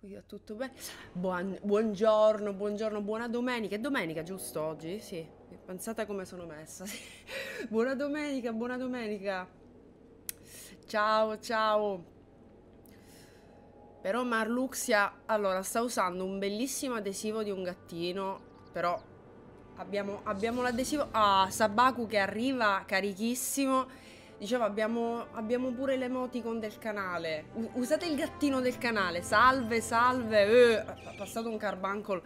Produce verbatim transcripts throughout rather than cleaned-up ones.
Qui va tutto bene. Buon- buongiorno, buongiorno, buona domenica. È domenica, giusto oggi? Sì. Pensate come sono messa. Sì. Buona domenica, buona domenica. Ciao, ciao. Però Marluxia, allora, sta usando un bellissimo adesivo di un gattino, però abbiamo, abbiamo l'adesivo... Ah, Sabaku che arriva carichissimo. Dicevo, abbiamo, abbiamo pure l'emoticon del canale. U- usate il gattino del canale. Salve, salve. Eh, ha passato un carbuncle.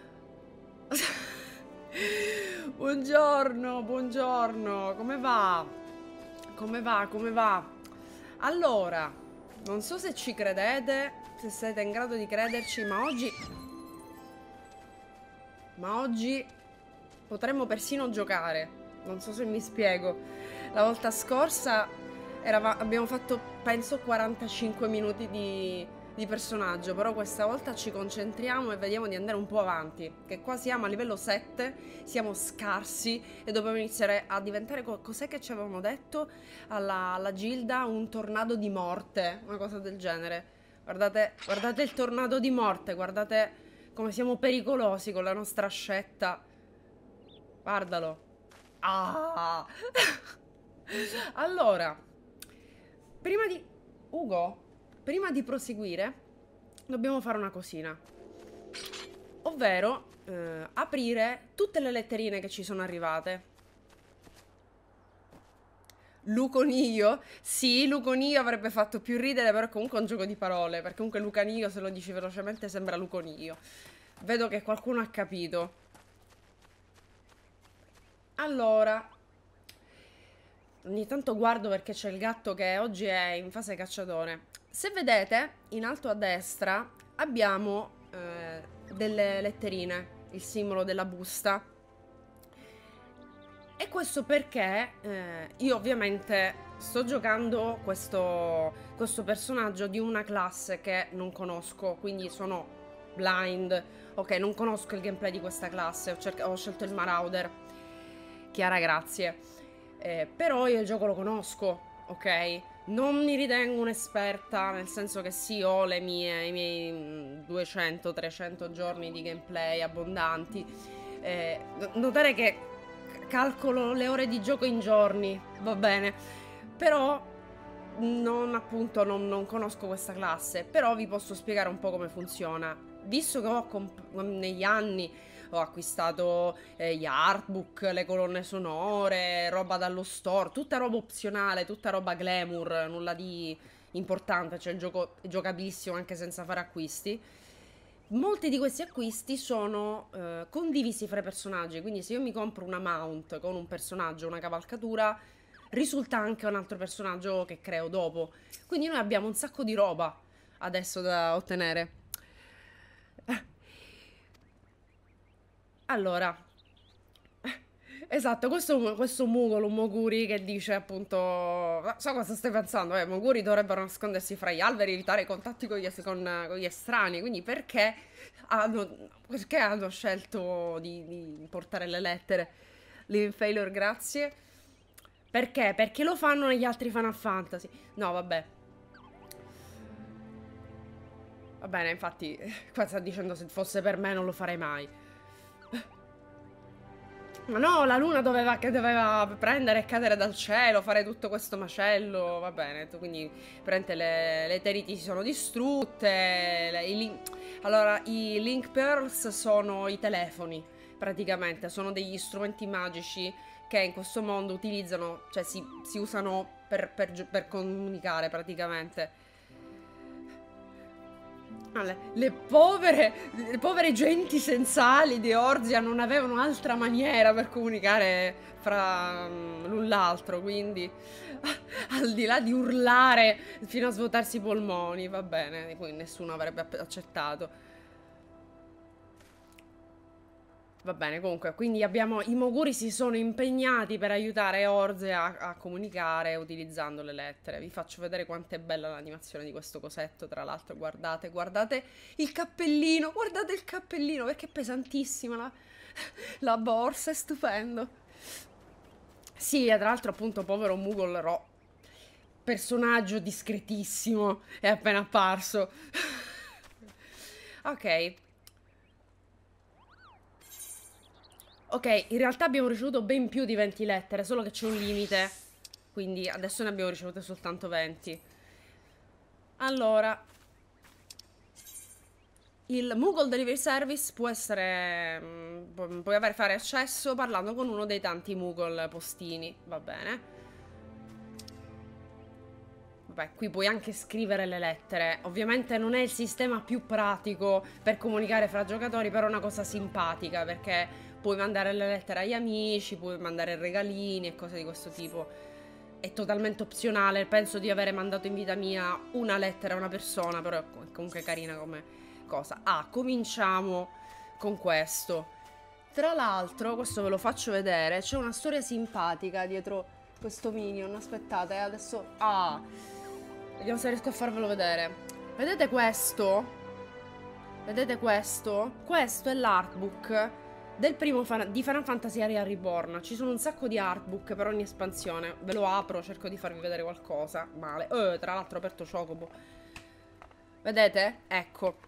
Buongiorno, buongiorno. Come va? Come va? Come va? Allora, non so se ci credete, se siete in grado di crederci, ma oggi... Ma oggi potremmo persino giocare. Non so se mi spiego. La volta scorsa erava- abbiamo fatto, penso, quarantacinque minuti di, di personaggio, però questa volta ci concentriamo e vediamo di andare un po' avanti, che qua siamo a livello sette, siamo scarsi e dobbiamo iniziare a diventare... co- cos'è che ci avevano detto alla, alla Gilda? Un tornado di morte, una cosa del genere. Guardate, guardate il tornado di morte, guardate come siamo pericolosi con la nostra ascetta. Guardalo. Ah! Allora, prima di... Ugo, prima di proseguire, dobbiamo fare una cosina. Ovvero, eh, aprire tutte le letterine che ci sono arrivate. Luconio? Sì, Luconio avrebbe fatto più ridere, però comunque è un gioco di parole, perché comunque Lucanio, se lo dici velocemente, sembra Luconio. Vedo che qualcuno ha capito. Allora, ogni tanto guardo perché c'è il gatto che oggi è in fase cacciatore. Se vedete, in alto a destra abbiamo eh, delle letterine, il simbolo della busta. E questo perché eh, io ovviamente sto giocando questo, questo personaggio di una classe che non conosco, quindi sono blind. Ok, non conosco il gameplay di questa classe, ho, cerca- ho scelto il Marauder. Chiara, grazie. Eh, però io il gioco lo conosco, ok? Non mi ritengo un'esperta, nel senso che sì, ho le mie, i miei mm, duecento trecento giorni di gameplay abbondanti. Eh, no- notare che c- calcolo le ore di gioco in giorni, va bene. Però non appunto non, non conosco questa classe, però vi posso spiegare un po' come funziona. Visto che ho comp- negli anni ho acquistato eh, gli artbook, le colonne sonore, roba dallo store, tutta roba opzionale, tutta roba glamour, nulla di importante, cioè il gioco è giocabilissimo anche senza fare acquisti. Molti di questi acquisti sono eh, condivisi fra i personaggi, quindi se io mi compro una mount con un personaggio, una cavalcatura, risulta anche un altro personaggio che creo dopo. Quindi noi abbiamo un sacco di roba adesso da ottenere. Allora, esatto, questo, questo Mugolo, un Moguri che dice appunto... So cosa stai pensando, eh, Moguri dovrebbero nascondersi fra gli alberi, evitare i contatti con gli, es- con- con gli estranei, quindi perché hanno, perché hanno scelto di, di portare le lettere? Living Failure, grazie. Perché? Perché lo fanno negli altri Final Fantasy. No, vabbè. Va bene, infatti, qua sta dicendo se fosse per me non lo farei mai. Ma no, la luna doveva, che doveva prendere e cadere dal cielo, fare tutto questo macello, va bene, tu- quindi prende le, le Teriti si sono distrutte, le- i lin- allora i Link Pearls sono i telefoni, praticamente, sono degli strumenti magici che in questo mondo utilizzano, cioè si, si usano per, per gio- per comunicare praticamente. Ah, Le, le povere, le povere genti sensali di Orzia non avevano altra maniera per comunicare fra mm, l'un l'altro, quindi al di là di urlare fino a svuotarsi i polmoni, va bene, poi nessuno avrebbe app- accettato. Va bene, comunque, quindi abbiamo i Moguri si sono impegnati per aiutare Orze a, a comunicare utilizzando le lettere. Vi faccio vedere quanto è bella l'animazione di questo cosetto, tra l'altro, guardate, guardate il cappellino, guardate il cappellino, perché è pesantissima la, la borsa, è stupendo. Sì, e tra l'altro appunto povero Mugol Ro, personaggio discretissimo, è appena apparso. Ok. Ok, in realtà abbiamo ricevuto ben più di venti lettere, solo che c'è un limite. Quindi adesso ne abbiamo ricevute soltanto venti. Allora, il Moogle Delivery Service può essere... mh, pu- puoi avere, fare accesso parlando con uno dei tanti Moogle postini, va bene. Vabbè, qui puoi anche scrivere le lettere. Ovviamente non è il sistema più pratico per comunicare fra giocatori, però è una cosa simpatica, perché puoi mandare le lettere agli amici, puoi mandare regalini e cose di questo tipo. È totalmente opzionale, penso di avere mandato in vita mia una lettera a una persona, però è comunque carina come cosa. Ah, cominciamo con questo. Tra l'altro, questo ve lo faccio vedere, c'è una storia simpatica dietro questo minion. Aspettate, eh, adesso... Ah, vediamo se riesco a farvelo vedere. Vedete questo? Vedete questo? Questo è l'artbook del primo fan di Final Fantasy Aria Reborn. Ci sono un sacco di artbook per ogni espansione. Ve lo apro, cerco di farvi vedere qualcosa. Male. Eh, tra l'altro ho aperto Chocobo. Vedete? Ecco.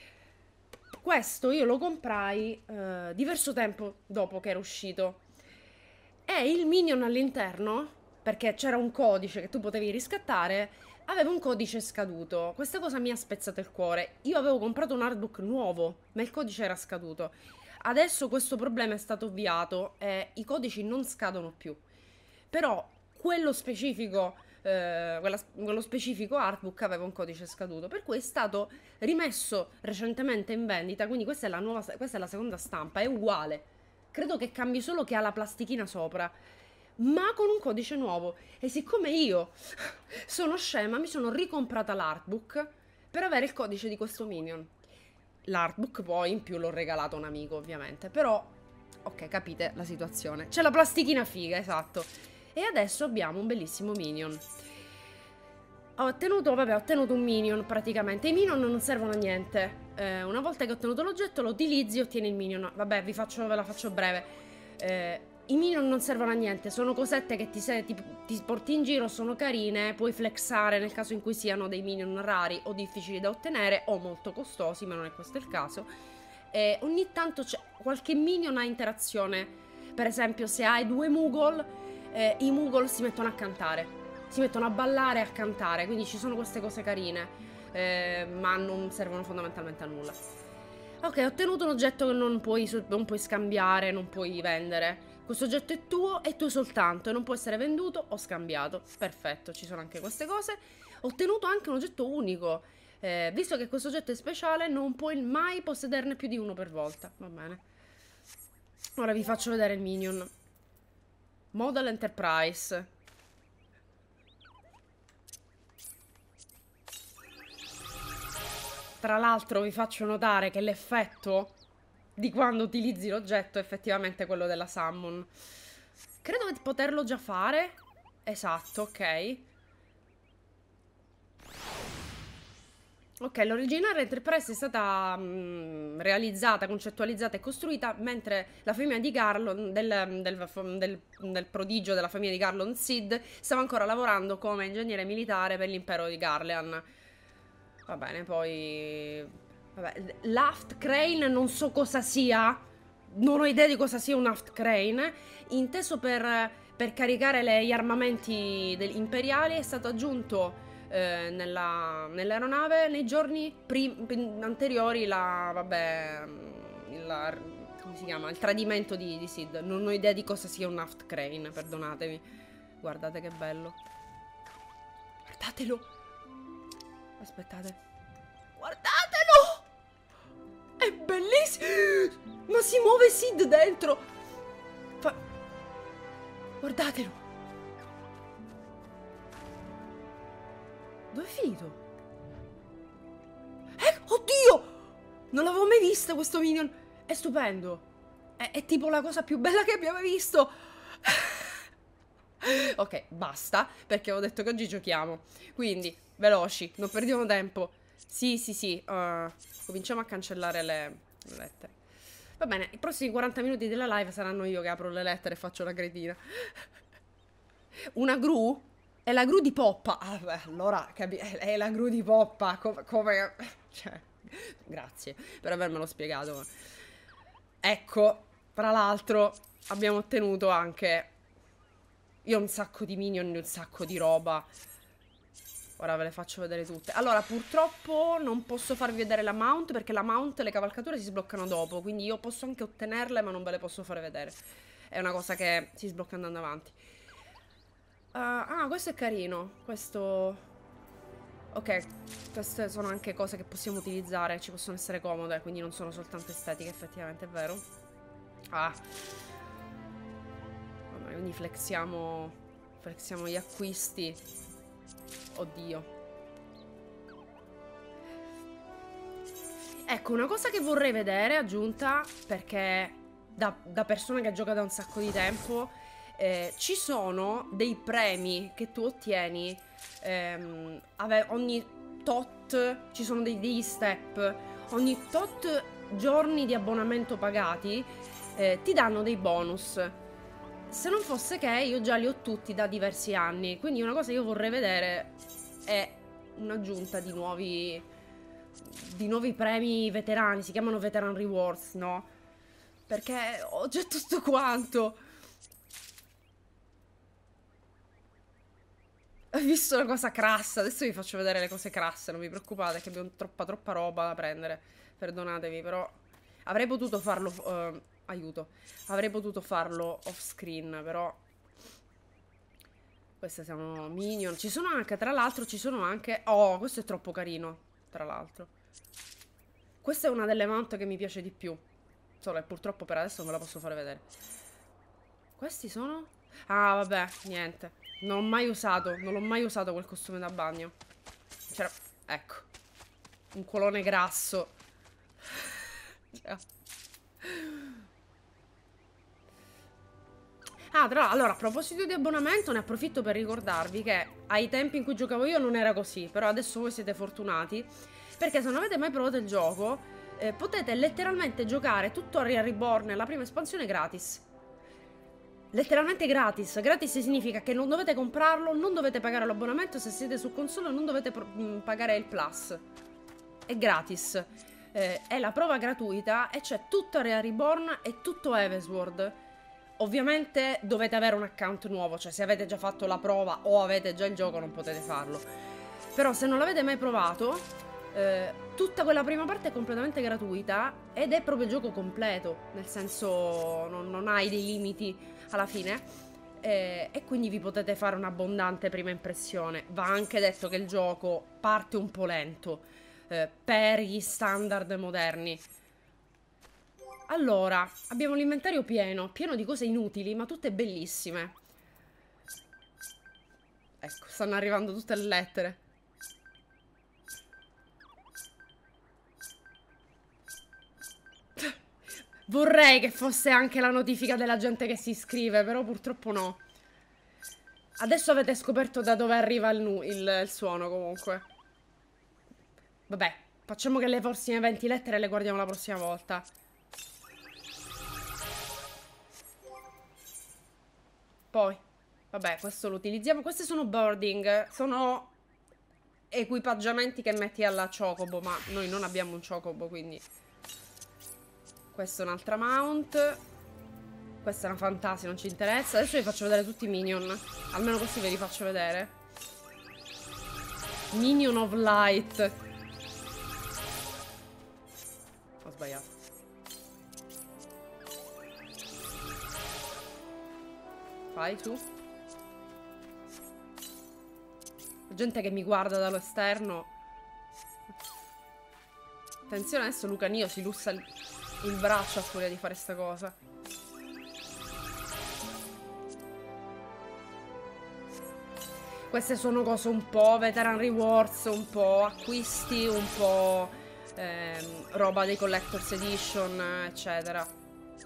Questo io lo comprai eh, diverso tempo dopo che era uscito. E il minion all'interno, perché c'era un codice che tu potevi riscattare, aveva un codice scaduto. Questa cosa mi ha spezzato il cuore. Io avevo comprato un artbook nuovo, ma il codice era scaduto. Adesso questo problema è stato ovviato e i codici non scadono più. Però quello specifico, eh, quella- quello specifico artbook aveva un codice scaduto, per cui è stato rimesso recentemente in vendita, quindi questa è la nuova, questa è la seconda stampa, è uguale. Credo che cambi solo che ha la plastichina sopra, ma con un codice nuovo. E siccome io sono scema, mi sono ricomprata l'artbook per avere il codice di questo minion. L'artbook poi in più l'ho regalato a un amico, ovviamente, però ok, capite la situazione. C'è la plastichina figa, esatto. E adesso abbiamo un bellissimo minion. Ho ottenuto, vabbè, ho ottenuto un minion praticamente. I minion non servono a niente. Eh, una volta che ho ottenuto l'oggetto lo utilizzi e ottieni il minion. Vabbè, vi faccio, ve la faccio breve. Eh, I minion non servono a niente, sono cosette che ti, se, ti, ti porti in giro, sono carine, puoi flexare nel caso in cui siano dei minion rari o difficili da ottenere o molto costosi, ma non è questo il caso. E ogni tanto c'è qualche minion a interazione. Per esempio, se hai due Moogle, eh, i Moogle si mettono a cantare. Si mettono a ballare e a cantare, quindi ci sono queste cose carine, eh, ma non servono fondamentalmente a nulla. Ok, ho ottenuto un oggetto che non puoi, non puoi scambiare, non puoi vendere. Questo oggetto è tuo e tuo soltanto e non può essere venduto o scambiato. Perfetto, ci sono anche queste cose. Ho ottenuto anche un oggetto unico. Eh, visto che questo oggetto è speciale, non puoi mai possederne più di uno per volta. Va bene. Ora vi faccio vedere il minion. Model Enterprise. Tra l'altro vi faccio notare che l'effetto di quando utilizzi l'oggetto è effettivamente quello della summon. Credo di poterlo già fare. Esatto, ok. Ok, l'originale Enterprise è stata mh, realizzata, concettualizzata e costruita mentre la famiglia di Garlon, del, del, del, del prodigio della famiglia di Garlon Sid, stava ancora lavorando come ingegnere militare per l'impero di Garlean. Va bene, poi... Vabbè, l'Aft Crane non so cosa sia. Non ho idea di cosa sia un Aft Crane. Inteso per, per caricare le, gli armamenti imperiali, è stato aggiunto eh, nella, nell'aeronave nei giorni anteriori la... vabbè... Il, come si chiama? Il tradimento di, di Sid. Non ho idea di cosa sia un Aft Crane, perdonatemi. Guardate che bello. Guardatelo. Aspettate. Guardatelo! È bellissimo! Ma si muove Sid dentro! Fa... Guardatelo! Dove è finito? Eh, oddio! Non l'avevo mai vista questo minion! È stupendo! È, è tipo la cosa più bella che abbia mai visto! Ok, basta, perché ho detto che oggi giochiamo. Quindi, veloci, non perdiamo tempo. Sì, sì, sì, uh, cominciamo a cancellare le, le lettere. Va bene, i prossimi quaranta minuti della live saranno io che apro le lettere e faccio la cretina. Una gru? È la gru di Poppa. Ah, beh, allora, capi è la gru di Poppa. Come... come cioè, Grazie per avermelo spiegato. Ecco, tra l'altro abbiamo ottenuto anche... Io ho un sacco di minion e un sacco di roba. Ora ve le faccio vedere tutte. Allora, purtroppo non posso farvi vedere la mount, perché la mount, le cavalcature si sbloccano dopo. Quindi io posso anche ottenerle, ma non ve le posso fare vedere. È una cosa che si sblocca andando avanti. Uh, ah, questo è carino. Questo... Ok, queste sono anche cose che possiamo utilizzare. Ci possono essere comode, quindi non sono soltanto estetiche, effettivamente, è vero. Ah. Vabbè, quindi flexiamo... Flexiamo gli acquisti. Oddio. Ecco, una cosa che vorrei vedere aggiunta, perché da, da persona che gioca da un sacco di tempo, eh, ci sono dei premi che tu ottieni ehm, ogni tot, ci sono dei, degli step, ogni tot giorni di abbonamento pagati eh, ti danno dei bonus. Se non fosse che io già li ho tutti da diversi anni, quindi una cosa che io vorrei vedere è un'aggiunta di nuovi di nuovi premi veterani, si chiamano veteran rewards, no? Perché ho già tutto quanto. Ho visto una cosa crassa, adesso vi faccio vedere le cose crasse, non vi preoccupate che abbiamo troppa troppa roba da prendere. Perdonatevi, però avrei potuto farlo uh, aiuto. Avrei potuto farlo off screen, però queste sono minion. Ci sono anche, tra l'altro, ci sono anche... Oh, questo è troppo carino, tra l'altro. Questa è una delle mount che mi piace di più. Solo che purtroppo per adesso non ve la posso fare vedere. Questi sono... Ah, vabbè, niente. Non l'ho mai usato, non l'ho mai usato quel costume da bagno. C'era... Ecco. Un colone grasso. Cioè... Ah, tra l'altro, allora, a proposito di abbonamento, ne approfitto per ricordarvi che ai tempi in cui giocavo io non era così, però adesso voi siete fortunati, perché se non avete mai provato il gioco, eh, potete letteralmente giocare Tutorial Reborn, la prima espansione, gratis. Letteralmente gratis. Gratis significa che non dovete comprarlo, non dovete pagare l'abbonamento, se siete su console non dovete pagare il plus. È gratis. Eh, è la prova gratuita e c'è Tutorial Reborn e tutto Heavensward. Ovviamente dovete avere un account nuovo, cioè se avete già fatto la prova o avete già il gioco non potete farlo. Però se non l'avete mai provato, eh, tutta quella prima parte è completamente gratuita ed è proprio il gioco completo, nel senso non, non hai dei limiti alla fine, eh, e quindi vi potete fare un'abbondante prima impressione. Va anche detto che il gioco parte un po' lento eh, per gli standard moderni. Allora, abbiamo l'inventario pieno, pieno di cose inutili, ma tutte bellissime. Ecco, stanno arrivando tutte le lettere. Vorrei che fosse anche la notifica della gente che si iscrive, però purtroppo no. Adesso avete scoperto da dove arriva il, il, il suono, comunque. Vabbè, facciamo che le prossime venti lettere le guardiamo la prossima volta. Poi, vabbè, questo lo utilizziamo. Queste sono boarding, sono equipaggiamenti che metti alla chocobo, ma noi non abbiamo un chocobo, quindi... Questa è un'altra mount. Questa è una fantasia, non ci interessa. Adesso vi faccio vedere tutti i minion. Almeno così ve li faccio vedere. Minion of Light. Ho sbagliato. Vai tu. Gente che mi guarda dall'esterno. Attenzione, adesso Lucanio si lussa il, il braccio a furia di fare sta cosa. Queste sono cose un po' veteran rewards, un po' acquisti, un po' ehm, roba dei collector's edition, eccetera.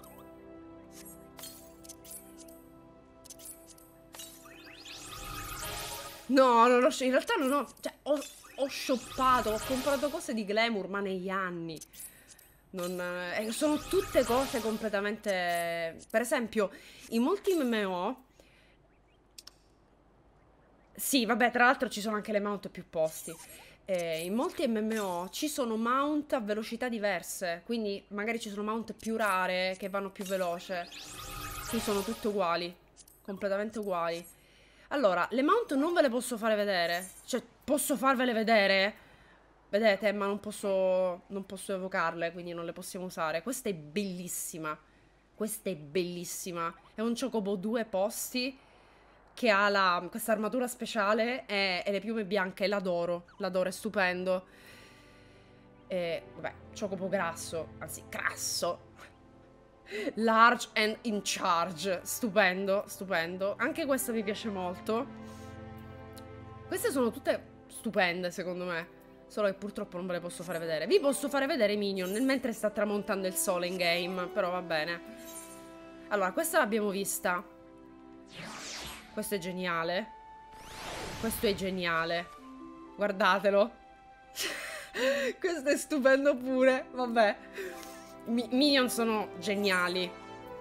No, non ho, in realtà non ho, cioè, ho, ho shoppato, ho comprato cose di glamour, ma negli anni. Non, eh, sono tutte cose completamente... Per esempio, in molti M M O... Sì, vabbè, tra l'altro ci sono anche le mount più posti. E in molti M M O ci sono mount a velocità diverse, quindi magari ci sono mount più rare che vanno più veloce. Qui sono tutte uguali, completamente uguali. Allora, le mount non ve le posso fare vedere. Cioè, posso farvele vedere? Vedete, ma non posso, non posso evocarle, quindi non le possiamo usare. Questa è bellissima. Questa è bellissima. È un Chocobo due posti che ha la, questa armatura speciale e, e le piume bianche. L'adoro, l'adoro, è stupendo. E, vabbè, Chocobo grasso, anzi, grasso. Large and in charge. Stupendo, stupendo. Anche questa mi piace molto. Queste sono tutte stupende, secondo me. Solo che purtroppo non ve le posso fare vedere. Vi posso fare vedere i minion mentre sta tramontando il sole in game. Però va bene. Allora, questa l'abbiamo vista. Questo è geniale. Questo è geniale. Guardatelo. Questo è stupendo pure. Vabbè. Mi minion sono geniali.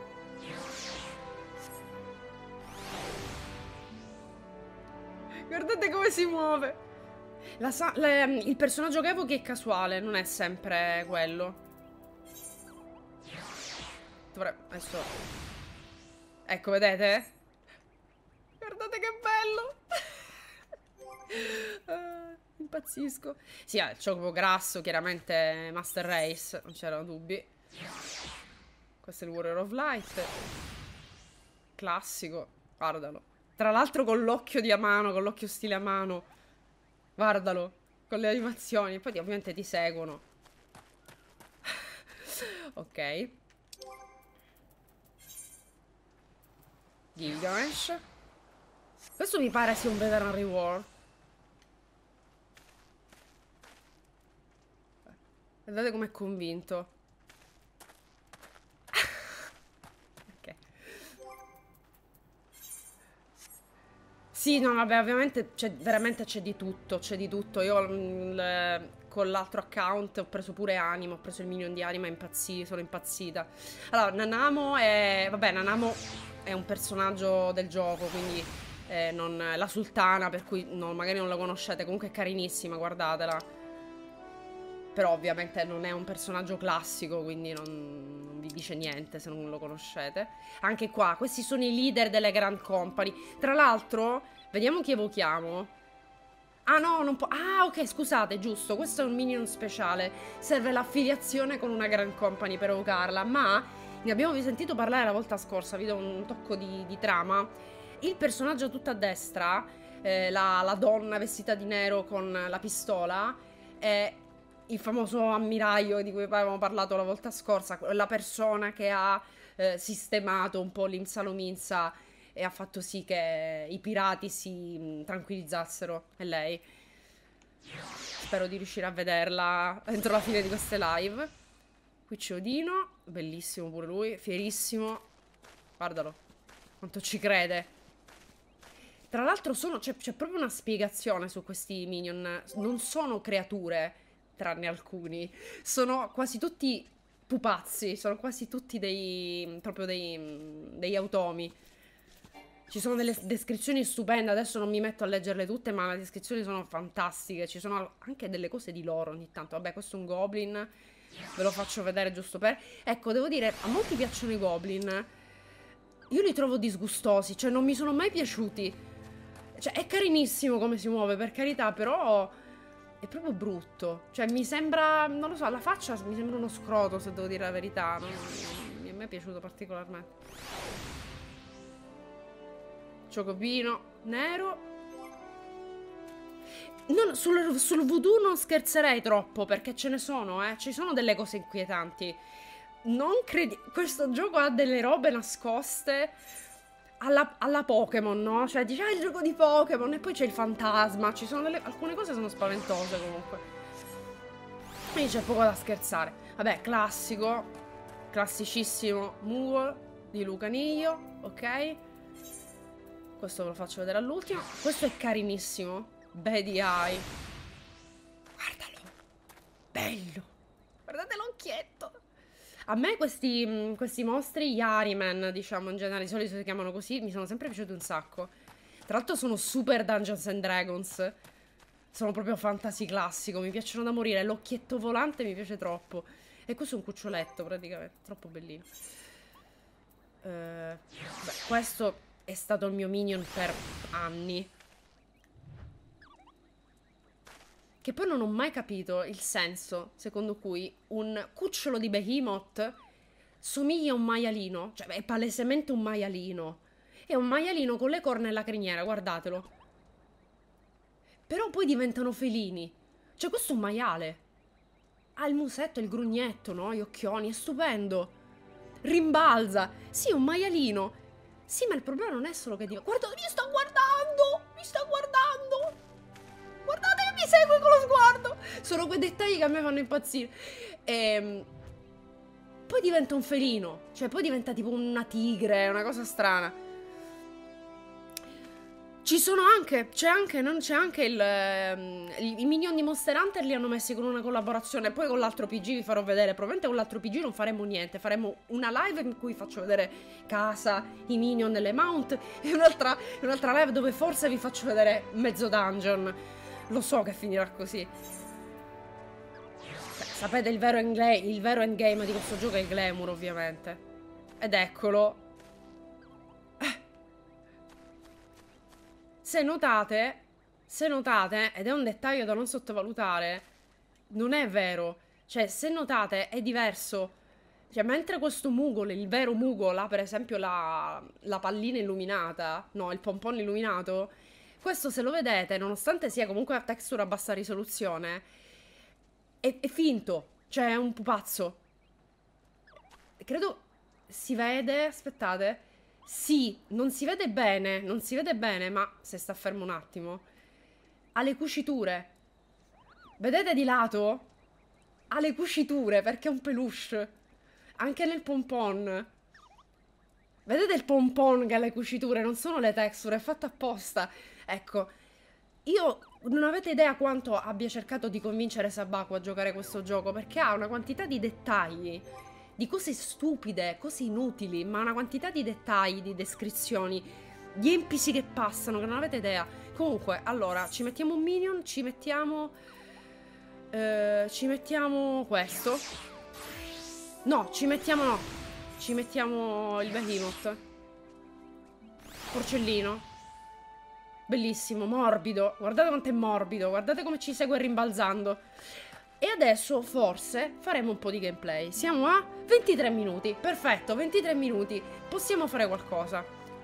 Guardate come si muove. La sa le, il personaggio che evochi è casuale, non è sempre quello. Dovrei... adesso... Ecco, vedete? Guardate che bello! uh, impazzisco. Sì, ha il Chocobo grasso, chiaramente Master Race, non c'erano dubbi. Questo è il Warrior of Light. Classico, guardalo. Tra l'altro con l'occhio di a mano, con l'occhio stile a mano. Guardalo, con le animazioni. Poi ovviamente ti seguono. Ok. Gilgamesh. Questo mi pare sia un Veteran Reward. Guardate com'è convinto. Ok. Sì, no, vabbè, ovviamente c'è veramente c'è di tutto, c'è di tutto. Io l, con l'altro account ho preso pure Anima, ho preso il minion di Anima, impazzi, sono impazzita. Allora, Nanamo è... vabbè, Nanamo è un personaggio del gioco, quindi eh, non, la sultana, per cui no, magari non la conoscete, comunque è carinissima, guardatela. Però ovviamente non è un personaggio classico, quindi non, non vi dice niente se non lo conoscete. Anche qua, questi sono i leader delle Grand Company. Tra l'altro, vediamo chi evochiamo. Ah no, non può... Ah, ok, scusate, giusto, questo è un minion speciale. Serve l'affiliazione con una Grand Company per evocarla, ma ne abbiamo sentito parlare la volta scorsa, vi do un tocco di, di trama. Il personaggio tutto a destra, eh, la, la donna vestita di nero con la pistola, è... il famoso ammiraglio di cui avevamo parlato la volta scorsa, la persona che ha eh, sistemato un po' l'Imsa Lominsa e ha fatto sì che i pirati si mh, tranquillizzassero, è lei. Spero di riuscire a vederla entro la fine di queste live. Qui c'è Odino, bellissimo pure lui, fierissimo. Guardalo, quanto ci crede. Tra l'altro c'è proprio una spiegazione su questi minion, non sono creature, tranne alcuni, sono quasi tutti pupazzi, sono quasi tutti dei, proprio dei, degli automi. Ci sono delle descrizioni stupende, adesso non mi metto a leggerle tutte, ma le descrizioni sono fantastiche, ci sono anche delle cose di loro ogni tanto. Vabbè, questo è un goblin, ve lo faccio vedere giusto per... Ecco, devo dire, a molti piacciono i goblin, io li trovo disgustosi, cioè non mi sono mai piaciuti. Cioè, è carinissimo come si muove, per carità, però... è proprio brutto. Cioè, mi sembra... non lo so, la faccia mi sembra uno scroto, se devo dire la verità. Non, non mi è mai piaciuto particolarmente. Chocobino nero. Non, sul, sul voodoo non scherzerei troppo, perché ce ne sono, eh. Ci sono delle cose inquietanti. Non credi... questo gioco ha delle robe nascoste... alla, alla Pokémon, no? Cioè, dici, ah, il gioco di Pokémon, e poi c'è il fantasma. Ci sono delle... alcune cose sono spaventose, comunque. Quindi c'è poco da scherzare. Vabbè, classico. Classicissimo Moore di Lucaniglio, ok? Questo ve lo faccio vedere all'ultimo. Questo è carinissimo. Baby Eye. Guardalo. Bello. Guardate l'occhietto. A me questi, questi mostri, gli Ariman, diciamo, in genere, di solito si chiamano così, mi sono sempre piaciuti un sacco. Tra l'altro sono super Dungeons and Dragons. Sono proprio fantasy classico, mi piacciono da morire. L'occhietto volante mi piace troppo. E questo è un cuccioletto praticamente, troppo bellino. Eh, beh, questo è stato il mio minion per anni. Che poi non ho mai capito il senso secondo cui un cucciolo di behemoth somiglia a un maialino. Cioè, è palesemente un maialino. È un maialino con le corna e la criniera, guardatelo. Però poi diventano felini. Cioè, questo è un maiale. Ha il musetto, il grugnetto, no? Gli occhioni, è stupendo. Rimbalza. Sì, è un maialino. Sì, ma il problema non è solo che dico... Guarda, mi sta guardando! Mi sta guardando! Guardate che mi segue con lo sguardo! Sono quei dettagli che a me fanno impazzire. Ehm... Poi diventa un felino. Cioè, poi diventa tipo una tigre, una cosa strana. Ci sono anche, c'è anche, non c'è anche il, ehm, i minion di Monster Hunter li hanno messi con una collaborazione. Poi con l'altro P G vi farò vedere. Probabilmente con l'altro P G non faremo niente. Faremo una live in cui faccio vedere casa, i minion delle mount. E un'altra un'altra live dove forse vi faccio vedere mezzo dungeon. Lo so che finirà così. Beh, sapete il vero, il vero endgame di questo gioco è il glamour, ovviamente. Ed eccolo. Se notate, se notate, ed è un dettaglio da non sottovalutare, non è vero. Cioè, se notate, è diverso. Cioè, mentre questo Moogle, il vero Moogle, ha per esempio la, la pallina illuminata, no, il pompon illuminato, questo se lo vedete, nonostante sia comunque a texture a bassa risoluzione, è, è finto. Cioè, è un pupazzo. Credo si vede, aspettate... Sì, non si vede bene, non si vede bene, ma se sta fermo un attimo. Ha le cuciture. Vedete di lato? Ha le cuciture perché è un peluche. Anche nel pompon. Vedete il pompon che ha le cuciture? Non sono le texture, è fatto apposta. Ecco, io non avete idea quanto abbia cercato di convincere Sabaku a giocare questo gioco, perché ha una quantità di dettagli, di cose stupide, cose inutili, ma una quantità di dettagli, di descrizioni, di N P C che passano, che non avete idea. Comunque, allora, ci mettiamo un minion, ci mettiamo... Eh, ci mettiamo questo. No, ci mettiamo no. Ci mettiamo il behemoth. Porcellino. Bellissimo, morbido. Guardate quanto è morbido, guardate come ci segue rimbalzando. E adesso forse faremo un po' di gameplay. Siamo a ventitré minuti. Perfetto, ventitré minuti. Possiamo fare qualcosa.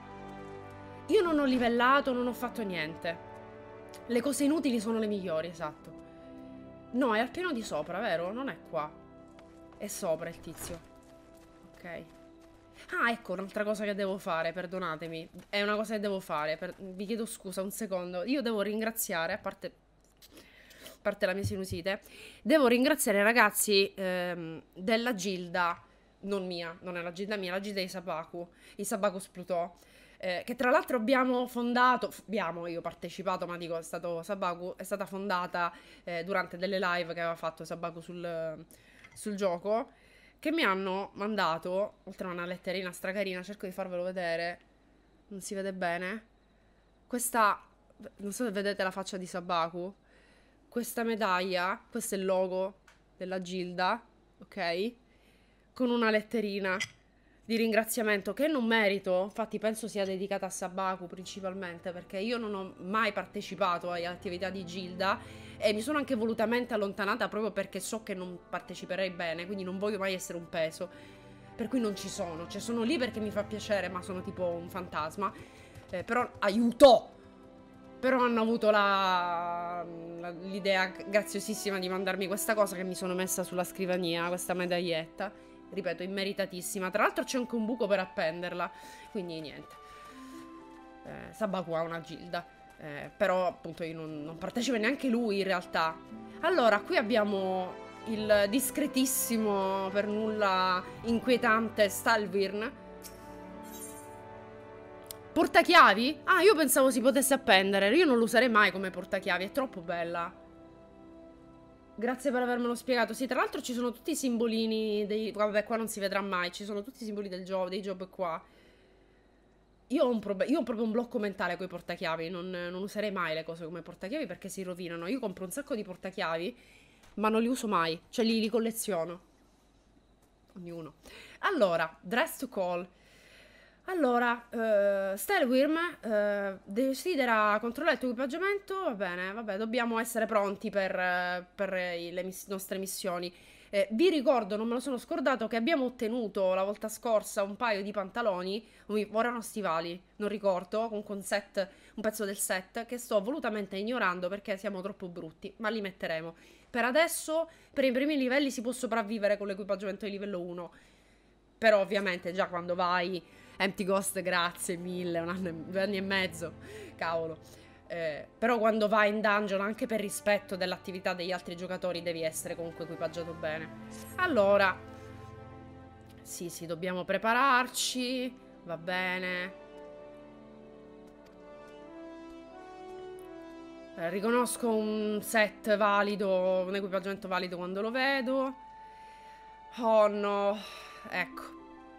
Io non ho livellato, non ho fatto niente. Le cose inutili sono le migliori, esatto. No, è al piano di sopra, vero? Non è qua. È sopra il tizio. Ok. Ah, ecco, un'altra cosa che devo fare, perdonatemi. È una cosa che devo fare. Per... Vi chiedo scusa un secondo. Io devo ringraziare, a parte... a parte la mia sinusite, devo ringraziare i ragazzi ehm, della gilda, non mia, non è la gilda mia, la gilda di Sabaku, i Sabaku Splutò, eh, che tra l'altro abbiamo fondato, abbiamo, io ho partecipato, ma dico, è stato Sabaku, è stata fondata eh, durante delle live che aveva fatto Sabaku sul, sul gioco, che mi hanno mandato, oltre a una letterina stracarina, cerco di farvelo vedere, non si vede bene, questa, non so se vedete la faccia di Sabaku, questa medaglia, questo è il logo della gilda, ok? Con una letterina di ringraziamento che non merito, infatti penso sia dedicata a Sabaku principalmente, perché io non ho mai partecipato alle attività di gilda e mi sono anche volutamente allontanata proprio perché so che non parteciperei bene, quindi non voglio mai essere un peso, per cui non ci sono, cioè sono lì perché mi fa piacere, ma sono tipo un fantasma, eh, però aiuto! Però hanno avuto l'idea graziosissima di mandarmi questa cosa che mi sono messa sulla scrivania, questa medaglietta. Ripeto, immeritatissima. Tra l'altro c'è anche un buco per appenderla, quindi niente. Eh, Sabaku ha una gilda, eh, però appunto io non, non partecipo neanche lui in realtà. Allora, qui abbiamo il discretissimo, per nulla inquietante Stalvirn. Portachiavi? Ah, io pensavo si potesse appendere. Io non lo userei mai come portachiavi, è troppo bella. Grazie per avermelo spiegato. Sì, tra l'altro ci sono tutti i simbolini dei... Vabbè, qua non si vedrà mai. Ci sono tutti i simboli del gioco, dei job qua. Io ho, un prob- io ho proprio un blocco mentale con i portachiavi, non, non userei mai le cose come portachiavi perché si rovinano. Io compro un sacco di portachiavi, ma non li uso mai, cioè li, li colleziono. Ognuno. Allora, dress to call. Allora, uh, Stelwyrm uh, desidera controllare il tuo equipaggiamento. Va bene, vabbè, dobbiamo essere pronti per, eh, per i- le miss- nostre missioni. Eh, vi ricordo, non me lo sono scordato, che abbiamo ottenuto la volta scorsa un paio di pantaloni, ui, ora erano stivali, non ricordo, comunque un set, un pezzo del set, che sto volutamente ignorando perché siamo troppo brutti, ma li metteremo. Per adesso, per i primi livelli si può sopravvivere con l'equipaggiamento di livello uno, però ovviamente già quando vai... Empty Ghost, grazie mille, un anno e, due anni e mezzo, cavolo. Eh, però quando vai in dungeon, anche per rispetto dell'attività degli altri giocatori, devi essere comunque equipaggiato bene. Allora, sì, sì, dobbiamo prepararci, va bene. Eh, riconosco un set valido, un equipaggiamento valido quando lo vedo. Oh no, ecco.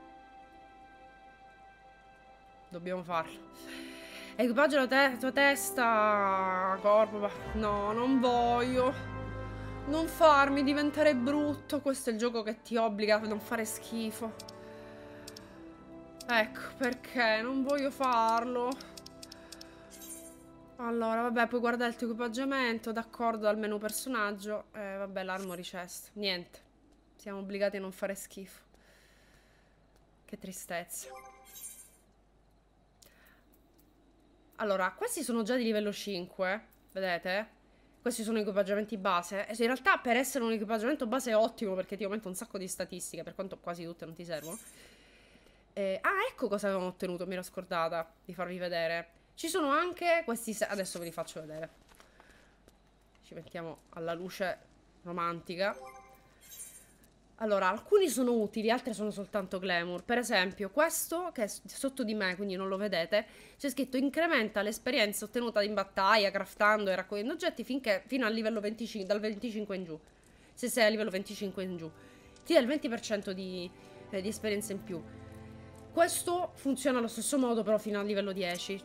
Dobbiamo farlo. Equipaggio la te tua testa, corpo. No, non voglio. Non farmi diventare brutto. Questo è il gioco che ti obbliga a non fare schifo. Ecco, perché non voglio farlo. Allora, vabbè, puoi guardare il tuo equipaggiamento, d'accordo, dal menu personaggio. Eh, vabbè, l'armory chest. Niente. Siamo obbligati a non fare schifo. Che tristezza. Allora, questi sono già di livello cinque, vedete? Questi sono equipaggiamenti base. E in realtà per essere un equipaggiamento base è ottimo perché ti aumenta un sacco di statistiche, per quanto quasi tutte non ti servono. Eh, ah, ecco cosa avevamo ottenuto, mi ero scordata di farvi vedere. Ci sono anche questi... Adesso ve li faccio vedere. Ci mettiamo alla luce romantica. Allora, alcuni sono utili, altri sono soltanto glamour. Per esempio, questo, che è sotto di me, quindi non lo vedete, c'è scritto incrementa l'esperienza ottenuta in battaglia, craftando e raccogliendo oggetti finché, fino al livello venticinque, dal venticinque in giù. Se sei a livello venticinque in giù. Ti dà il venti per cento di, eh, di esperienza in più. Questo funziona allo stesso modo, però fino al livello dieci.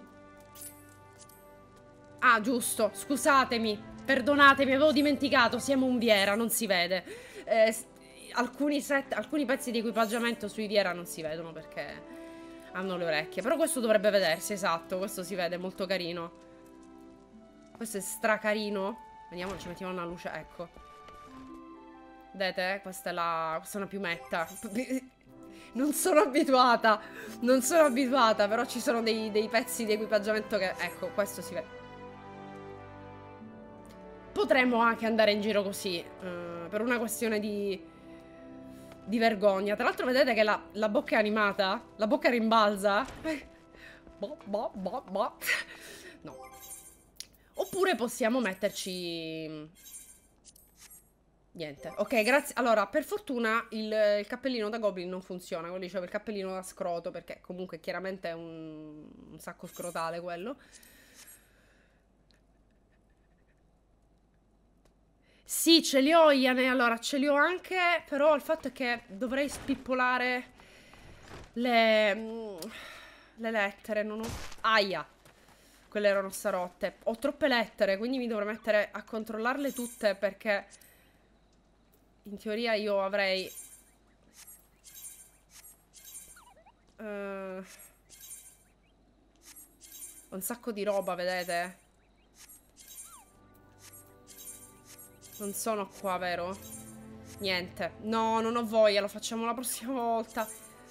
Ah, giusto, scusatemi. Perdonatemi, avevo dimenticato, siamo un Viera, non si vede. Eh, alcuni, set, alcuni pezzi di equipaggiamento sui Viera non si vedono perché hanno le orecchie. Però questo dovrebbe vedersi, esatto, questo si vede, molto carino. Questo è stracarino. Vediamo, ci mettiamo una luce, ecco. Vedete? Questa è la... questa è una piumetta. Non sono abituata, non sono abituata, però ci sono dei, dei pezzi di equipaggiamento che... Ecco, questo si vede. Potremmo anche andare in giro così, uh, per una questione di, di vergogna. Tra l'altro vedete che la, la bocca è animata, la bocca rimbalza. Boh, boh, boh, boh. No. Oppure possiamo metterci... Niente. Ok, grazie. Allora, per fortuna il, il cappellino da goblin non funziona. Quello dicevo, il cappellino da scroto, perché comunque chiaramente è un, un sacco scrotale quello. Sì, ce li ho, Iane. Allora, ce li ho anche, però il fatto è che dovrei spippolare le, mm, le lettere. Non ho... Aia. Quelle erano starotte. Ho troppe lettere, quindi mi dovrò mettere a controllarle tutte perché in teoria io avrei... Uh, un sacco di roba, vedete? Non sono qua, vero? Niente. No, non ho voglia, lo facciamo la prossima volta.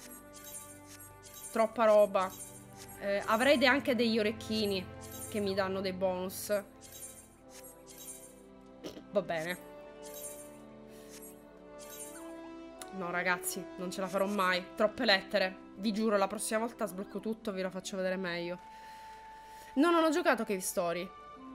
Troppa roba. Eh, avrei anche degli orecchini che mi danno dei bonus. Va bene. No, ragazzi, non ce la farò mai. Troppe lettere. Vi giuro, la prossima volta sblocco tutto e vi lo faccio vedere meglio. No, non ho giocato Cave Story.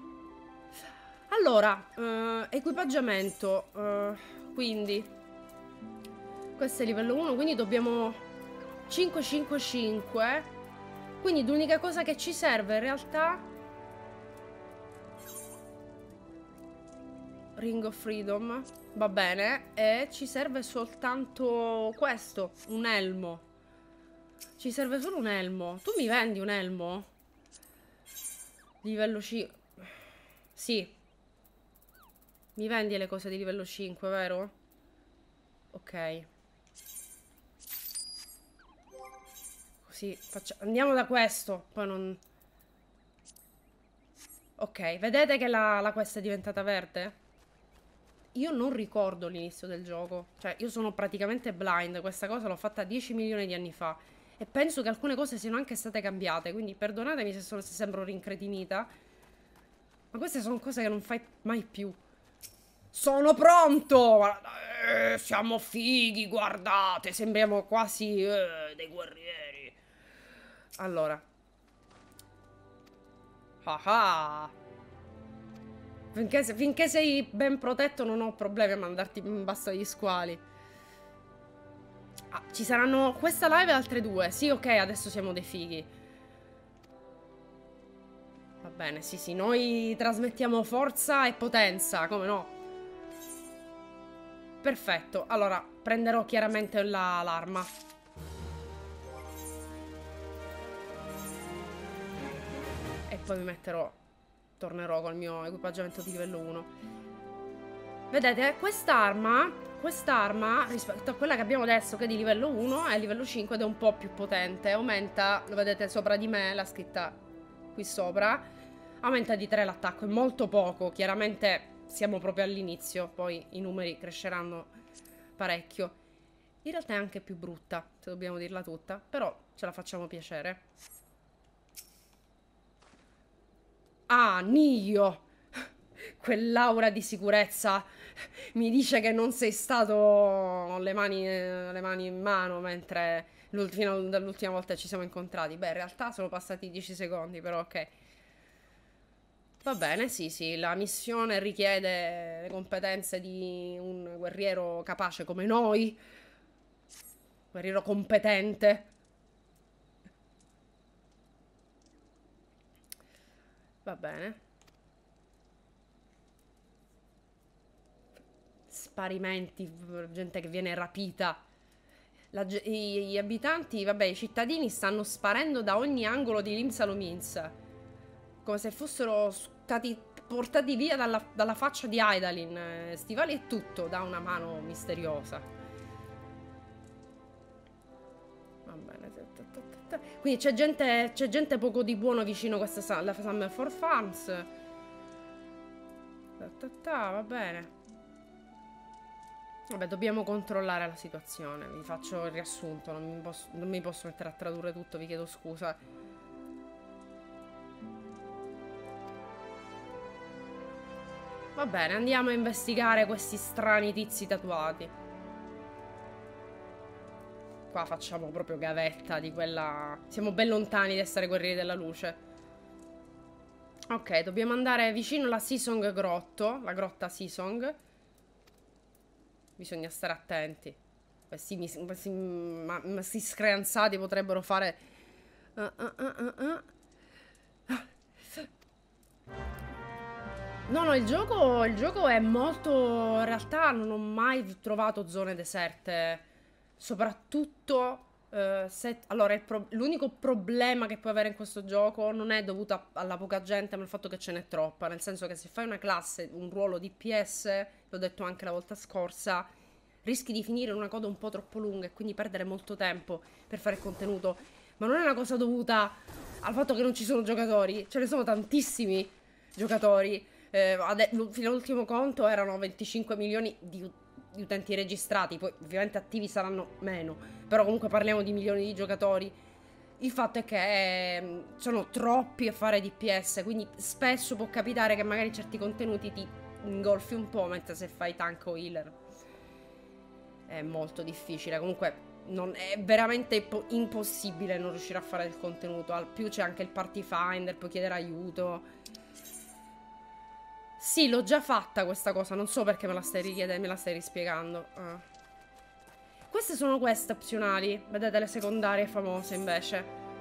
Allora, uh, equipaggiamento, uh, quindi questo è livello uno, quindi dobbiamo cinque cinque cinque, quindi l'unica cosa che ci serve in realtà Ring of Freedom, va bene, e ci serve soltanto questo, un elmo. Ci serve solo un elmo. Tu mi vendi un elmo? Livello cinque. Sì. Mi vendi le cose di livello cinque, vero? Ok. Così facciamo. Andiamo da questo. Poi non... Ok, vedete che la, la quest è diventata verde? Io non ricordo l'inizio del gioco. Cioè, io sono praticamente blind. Questa cosa l'ho fatta dieci milioni di anni fa. E penso che alcune cose siano anche state cambiate. Quindi perdonatemi se, sono, se sembro rincretinita. Ma queste sono cose che non fai mai più. Sono pronto! Eh, siamo fighi, guardate. Sembriamo quasi eh, dei guerrieri. Allora. Ah ah. Finché, finché sei ben protetto non ho problemi a mandarti in basso agli squali. Ah, ci saranno questa live e altre due. Sì, ok, adesso siamo dei fighi. Va bene, sì, sì, noi trasmettiamo forza e potenza, come no? Perfetto, allora prenderò chiaramente l'arma. E poi mi metterò, tornerò col mio equipaggiamento di livello uno. Vedete, quest'arma, quest'arma rispetto a quella che abbiamo adesso, che è di livello uno, è a livello cinque ed è un po' più potente. Aumenta, lo vedete sopra di me, la scritta qui sopra, aumenta di tre l'attacco, è molto poco, chiaramente siamo proprio all'inizio, poi i numeri cresceranno parecchio. In realtà è anche più brutta, se dobbiamo dirla tutta, però ce la facciamo piacere. Ah, Nio! Quell'aura di sicurezza mi dice che non sei stato le mani, le mani in mano mentre fino dall'ultima volta ci siamo incontrati. Beh, in realtà sono passati dieci secondi, però ok. Va bene, sì, sì, la missione richiede le competenze di un guerriero capace come noi. Guerriero competente. Va bene. Sparimenti, gente che viene rapita. La, i, gli abitanti, vabbè, i cittadini stanno sparendo da ogni angolo di Limsa Lomins. Come se fossero stati portati via dalla, dalla faccia di Hydaelyn. Stivali e tutto, da una mano misteriosa. Va bene. Quindi c'è gente, c'è gente poco di buono vicino a questa alla Summerford Farms. Va bene. Vabbè, dobbiamo controllare la situazione. Vi faccio il riassunto. Non mi posso, non mi posso mettere a tradurre tutto, vi chiedo scusa. Va bene, andiamo a investigare questi strani tizi tatuati. Qua facciamo proprio gavetta di quella... Siamo ben lontani di essere guerrieri della luce. Ok, dobbiamo andare vicino alla Sisong Grotto. La grotta Sisong. Bisogna stare attenti. Questi, questi, ma, questi screanzati potrebbero fare... Uh, uh, uh, uh. No, no, il gioco, il gioco è molto... In realtà non ho mai trovato zone deserte. Soprattutto... Uh, se... Allora, pro... l'unico problema che puoi avere in questo gioco non è dovuto alla poca gente, ma al fatto che ce n'è troppa. Nel senso che se fai una classe, un ruolo D P S, l'ho detto anche la volta scorsa, rischi di finire in una coda un po' troppo lunga e quindi perdere molto tempo per fare il contenuto. Ma non è una cosa dovuta al fatto che non ci sono giocatori. Ce ne sono tantissimi giocatori. Eh, fino all'ultimo conto erano venticinque milioni di, di utenti registrati. Poi ovviamente attivi saranno meno, però comunque parliamo di milioni di giocatori. Il fatto è che eh, sono troppi a fare D P S, quindi spesso può capitare che magari certi contenuti ti ingolfi un po', mentre se fai tank o healer è molto difficile. Comunque non è veramente impossibile non riuscire a fare il contenuto. Al più c'è anche il party finder, puoi chiedere aiuto. Sì, l'ho già fatta questa cosa, non so perché me la stai richiedendo, me la stai rispiegando. Ah. Queste sono queste opzionali, vedete le secondarie famose invece.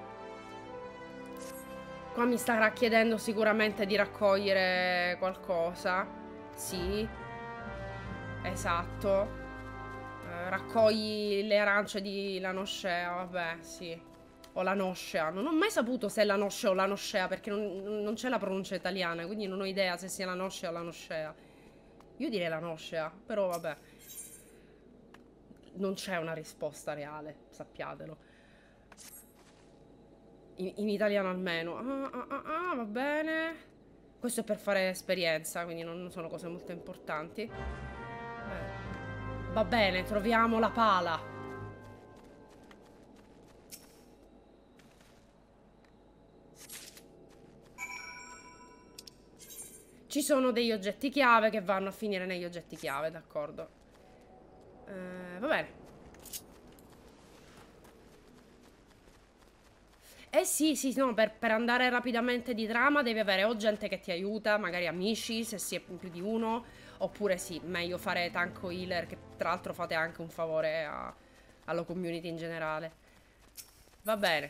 Qua mi starà chiedendo sicuramente di raccogliere qualcosa. Sì. Esatto. eh, raccogli le arance di Lanocea, vabbè, sì. O Lanocea. Non ho mai saputo se è Lanocea o Lanocea, perché non, non c'è la pronuncia italiana, quindi non ho idea se sia Lanocea o Lanocea. Io direi Lanocea, però vabbè. Non c'è una risposta reale, sappiatelo. In, in italiano almeno. Ah, ah, ah, ah, va bene. Questo è per fare esperienza, quindi non sono cose molto importanti. Eh. Va bene, troviamo la pala. Ci sono degli oggetti chiave che vanno a finire negli oggetti chiave, d'accordo. Eh, va bene. Eh sì, sì, no, per, per andare rapidamente di trama devi avere o gente che ti aiuta, magari amici, se si è più di uno, oppure sì, meglio fare tank o healer, che tra l'altro fate anche un favore a, alla community in generale. Va bene.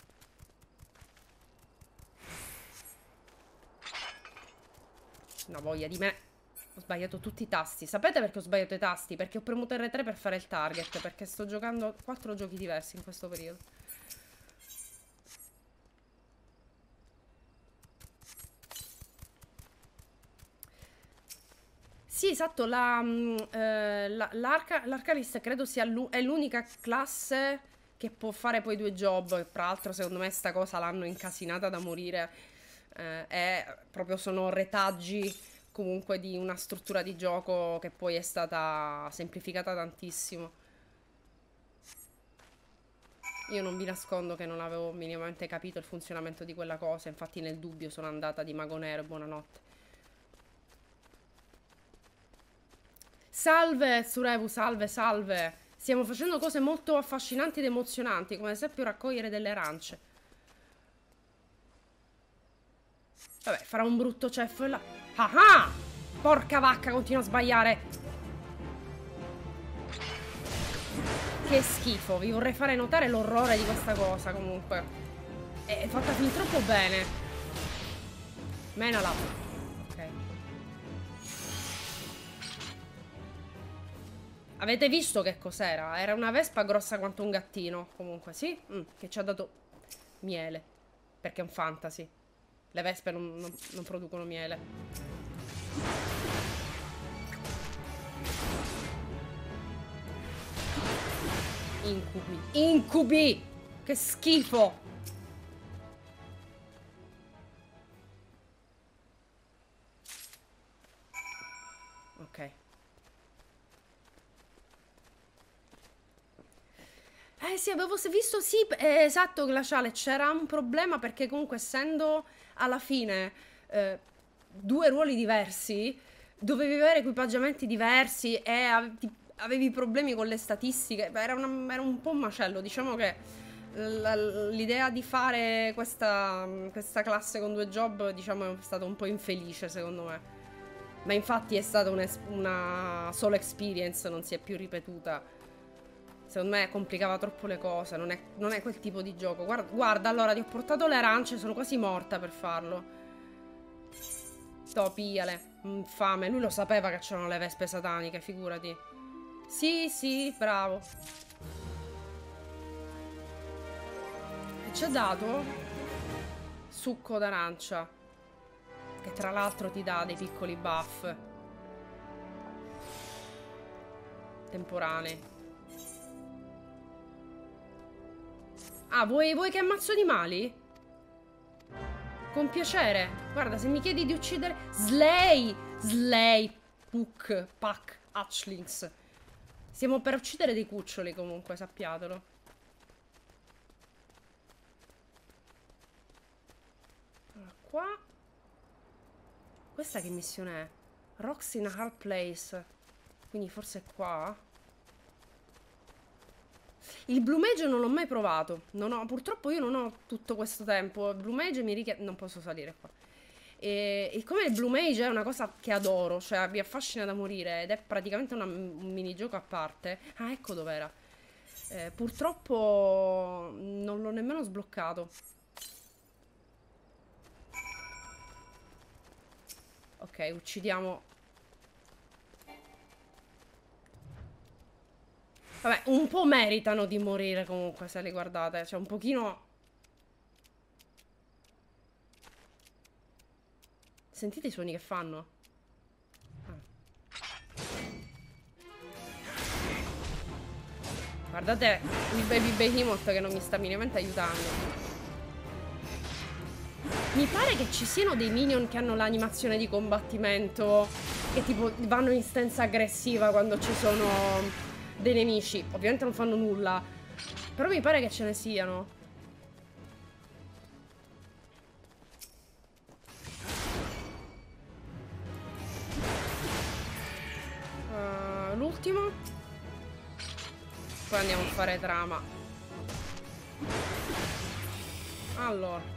No, voglia di me. Ho sbagliato tutti i tasti. Sapete perché ho sbagliato i tasti? Perché ho premuto erre tre per fare il target, perché sto giocando quattro giochi diversi in questo periodo. Sì, esatto, la, mm, eh, la- l'Arca- l'Arcanist credo sia l'u- è l'unica classe che può fare poi due job. E tra l'altro secondo me sta cosa l'hanno incasinata da morire. Eh, è proprio sono retaggi comunque di una struttura di gioco che poi è stata semplificata tantissimo. Io non vi nascondo che non avevo minimamente capito il funzionamento di quella cosa, infatti nel dubbio sono andata di mago nero e buonanotte. Salve, Surevu, salve, salve. Stiamo facendo cose molto affascinanti ed emozionanti, come ad esempio raccogliere delle arance. Vabbè, farà un brutto ceffo e là. Ah ah! Porca vacca, continua a sbagliare. Che schifo, vi vorrei fare notare l'orrore di questa cosa, comunque. È fatta fin troppo bene. Menala. Ok. Avete visto che cos'era? Era una vespa grossa quanto un gattino. Comunque, sì? Mm, che ci ha dato miele. Perché è un fantasy. Le vespe non, non, non producono miele. Incubi. Incubi! Che schifo! Ok. Eh sì, avevo visto, sì, eh, esatto, glaciale, c'era un problema perché comunque essendo alla fine eh, due ruoli diversi, dovevi avere equipaggiamenti diversi e avevi, avevi problemi con le statistiche, era, una- era un po' un macello, diciamo che l- l'idea di fare questa, questa classe con due job, diciamo, è stata un po' infelice secondo me. Ma infatti è stata un'es- una solo experience, non si è più ripetuta. Secondo me complicava troppo le cose, non è, non è quel tipo di gioco. Guarda, guarda, allora ti ho portato le arance, sono quasi morta per farlo. Toh, pigliale, infame. Lui lo sapeva che c'erano le vespe sataniche, figurati. Sì, sì, bravo. E ci ha dato succo d'arancia, che tra l'altro ti dà dei piccoli buff temporanei. Ah, vuoi, vuoi che ammazzo animali? Con piacere. Guarda, se mi chiedi di uccidere... Slay! Slay! Puck, Puck, Hatchlings. Stiamo per uccidere dei cuccioli comunque, sappiatelo. Allora, qua... Questa che missione è? Rocks in a hard place. Quindi forse è qua? Il Blue Mage non l'ho mai provato. Non ho, purtroppo io non ho tutto questo tempo. Il Blue Mage mi richiede... Non posso salire qua. E, e come il Blue Mage è una cosa che adoro, cioè mi affascina da morire ed è praticamente una, un minigioco a parte. Ah, ecco dov'era. Eh, purtroppo non l'ho nemmeno sbloccato. Ok, uccidiamo. Vabbè, un po' meritano di morire comunque, se li guardate. Cioè, un pochino... Sentite i suoni che fanno? Ah. Guardate il baby behemoth che non mi sta minimamente aiutando. Mi pare che ci siano dei minion che hanno l'animazione di combattimento, che tipo vanno in stanza aggressiva quando ci sono dei nemici. Ovviamente non fanno nulla, però mi pare che ce ne siano. Uh, L'ultimo. Poi andiamo a fare trama. Allora,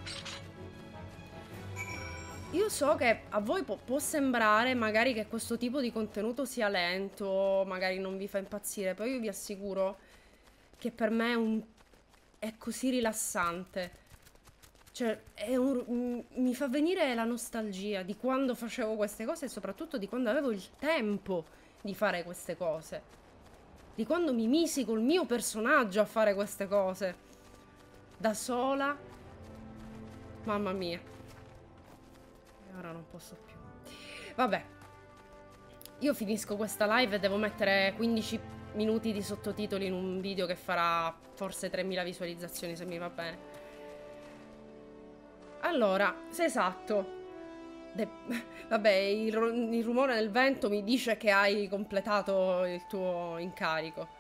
io so che a voi può, può sembrare magari che questo tipo di contenuto sia lento, magari non vi fa impazzire, però io vi assicuro che per me è, un, è così rilassante. Cioè, è un, mi fa venire la nostalgia di quando facevo queste cose e soprattutto di quando avevo il tempo di fare queste cose. Di quando mi misi col mio personaggio a fare queste cose. Da sola. Mamma mia. Ora non posso più. Vabbè, io finisco questa live e devo mettere quindici minuti di sottotitoli in un video che farà forse tremila visualizzazioni, se mi va bene. Allora, se esatto. De Vabbè, il, il rumore del vento mi dice che hai completato il tuo incarico.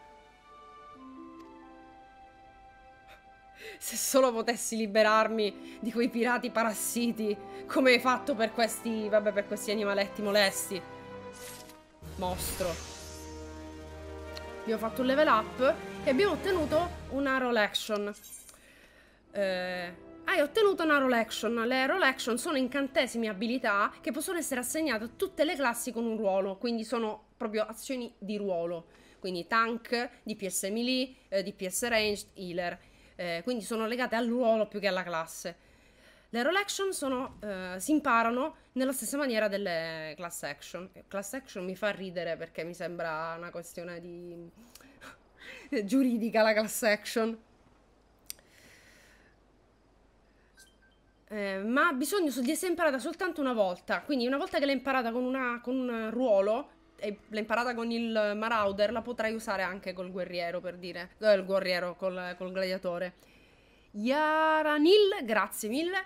Se solo potessi liberarmi di quei pirati parassiti, come hai fatto per questi, vabbè, per questi animaletti molesti. Mostro. Abbiamo fatto un level up e abbiamo ottenuto una roll action. Eh, hai ottenuto una roll action. Le roll action sono incantesimi abilità che possono essere assegnate a tutte le classi con un ruolo, quindi sono proprio azioni di ruolo. Quindi tank, D P S melee, eh, D P S ranged, healer. Eh, quindi sono legate al ruolo più che alla classe. Le roll action sono, eh, si imparano nella stessa maniera delle class action. Class action mi fa ridere perché mi sembra una questione di giuridica la class action. Eh, ma ha bisogno di essere imparata soltanto una volta. Quindi una volta che l'hai imparata con, una, con un ruolo, e l'hai imparata con il Marauder, la potrai usare anche col guerriero, per dire. Eh, il guerriero, col, col gladiatore. Yaranil, grazie mille.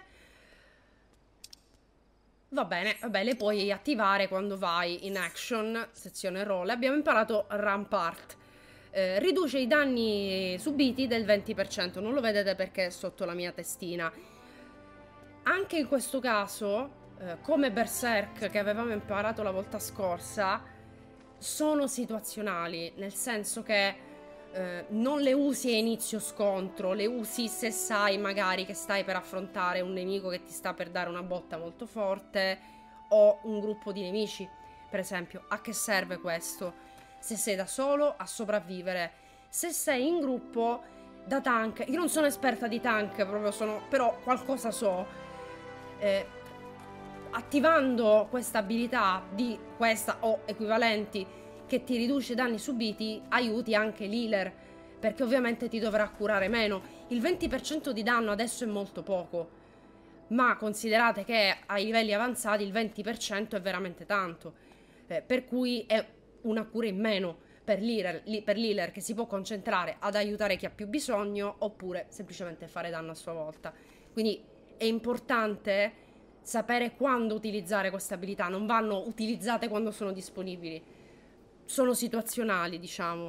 Va bene, vabbè, le puoi attivare quando vai in action, sezione roll. Abbiamo imparato Rampart. Eh, riduce i danni subiti del venti per cento. Non lo vedete perché è sotto la mia testina. Anche in questo caso, eh, come Berserk che avevamo imparato la volta scorsa, sono situazionali, nel senso che eh, non le usi a inizio scontro, le usi se sai magari che stai per affrontare un nemico che ti sta per dare una botta molto forte o un gruppo di nemici, per esempio. A che serve questo? Se sei da solo, a sopravvivere. Se sei in gruppo, da tank. Io non sono esperta di tank, proprio sono, però qualcosa so. Eh, attivando questa abilità di questa o equivalenti che ti riduce i danni subiti, aiuti anche l'healer, perché ovviamente ti dovrà curare meno. Il venti per cento di danno adesso è molto poco, ma considerate che ai livelli avanzati il venti per cento è veramente tanto, eh, per cui è una cura in meno per l'healer, che si può concentrare ad aiutare chi ha più bisogno oppure semplicemente fare danno a sua volta. Quindi è importante sapere quando utilizzare queste abilità, non vanno utilizzate quando sono disponibili, sono situazionali, diciamo.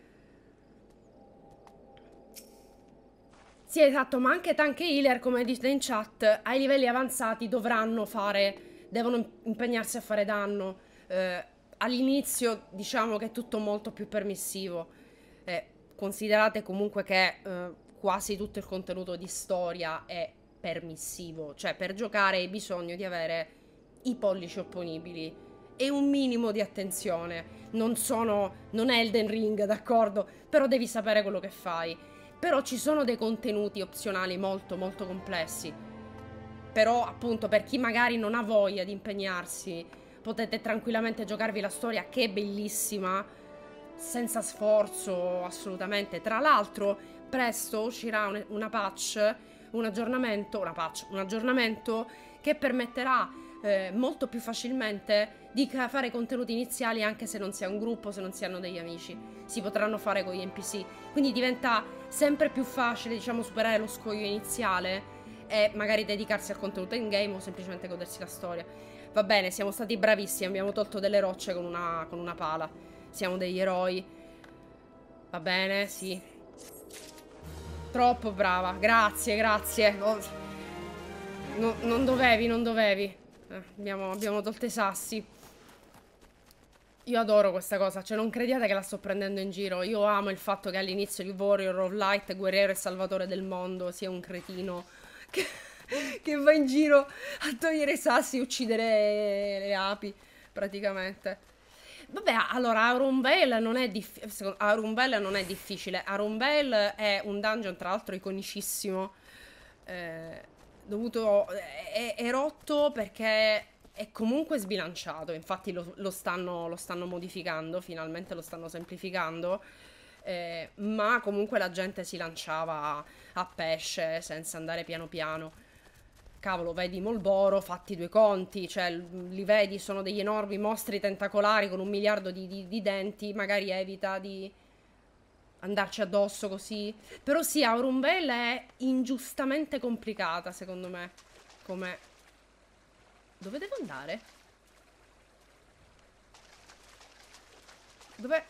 Sì, esatto, ma anche tank e healer, come dite in chat, ai livelli avanzati dovranno fare, devono impegnarsi a fare danno. Eh, all'inizio diciamo che è tutto molto più permissivo. Eh, considerate comunque che eh, quasi tutto il contenuto di storia è permissivo, cioè per giocare hai bisogno di avere i pollici opponibili e un minimo di attenzione. Non sono, non è Elden Ring, d'accordo, però devi sapere quello che fai. Però ci sono dei contenuti opzionali molto molto complessi. Però appunto per chi magari non ha voglia di impegnarsi, potete tranquillamente giocarvi la storia, che è bellissima, senza sforzo assolutamente. Tra l'altro presto uscirà un, una patch, un aggiornamento, una patch, un aggiornamento che permetterà eh, molto più facilmente di fare contenuti iniziali anche se non si ha un gruppo, se non si hanno degli amici. Si potranno fare con gli N P C. Quindi diventa sempre più facile, diciamo, superare lo scoglio iniziale e magari dedicarsi al contenuto in game o semplicemente godersi la storia. Va bene, siamo stati bravissimi, abbiamo tolto delle rocce con una, con una pala. Siamo degli eroi. Va bene, sì. Troppo brava, grazie, grazie. Oh. No, non dovevi, non dovevi. Eh, abbiamo, abbiamo tolto i sassi. Io adoro questa cosa, cioè non crediate che la sto prendendo in giro. Io amo il fatto che all'inizio il Warrior of Light, guerriero e salvatore del mondo, sia un cretino che, che va in giro a togliere i sassi e uccidere le api, praticamente. Vabbè, allora, Auron Vale non è difficile. Auron Vale non è difficile. Auron Vale è un dungeon, tra l'altro, iconicissimo. Eh, dovuto. È, è rotto perché è comunque sbilanciato. Infatti, lo, lo, stanno, lo stanno modificando. Finalmente lo stanno semplificando. Eh, ma comunque la gente si lanciava a, a pesce senza andare piano piano. Cavolo, vedi Molboro, fatti due conti, cioè li vedi, sono degli enormi mostri tentacolari con un miliardo di, di, di denti, magari evita di andarci addosso così. Però sì, Auron Vale è ingiustamente complicata, secondo me. Come... Dove devo andare? Dove...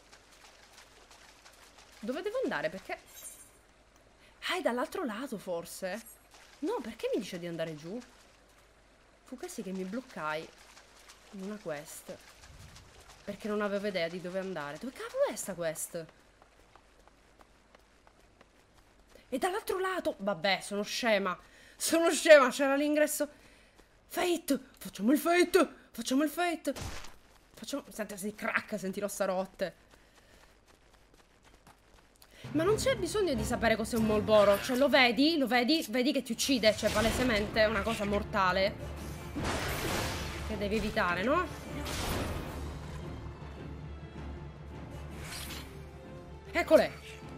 Dove devo andare? Perché... Ah, è dall'altro lato, forse? No, perché mi dice di andare giù? Fu così che mi bloccai in una quest. Perché non avevo idea di dove andare. Dove cavolo è sta quest? E dall'altro lato... Vabbè, sono scema. Sono scema, c'era l'ingresso... Fate! Facciamo il fate! Facciamo il fate! Facciamo... Senti, si crack, senti l'ossa rotte. Ma non c'è bisogno di sapere cos'è un Molboro. Cioè, lo vedi? Lo vedi? Vedi che ti uccide. Cioè, palesemente è una cosa mortale che devi evitare, no? Eccole!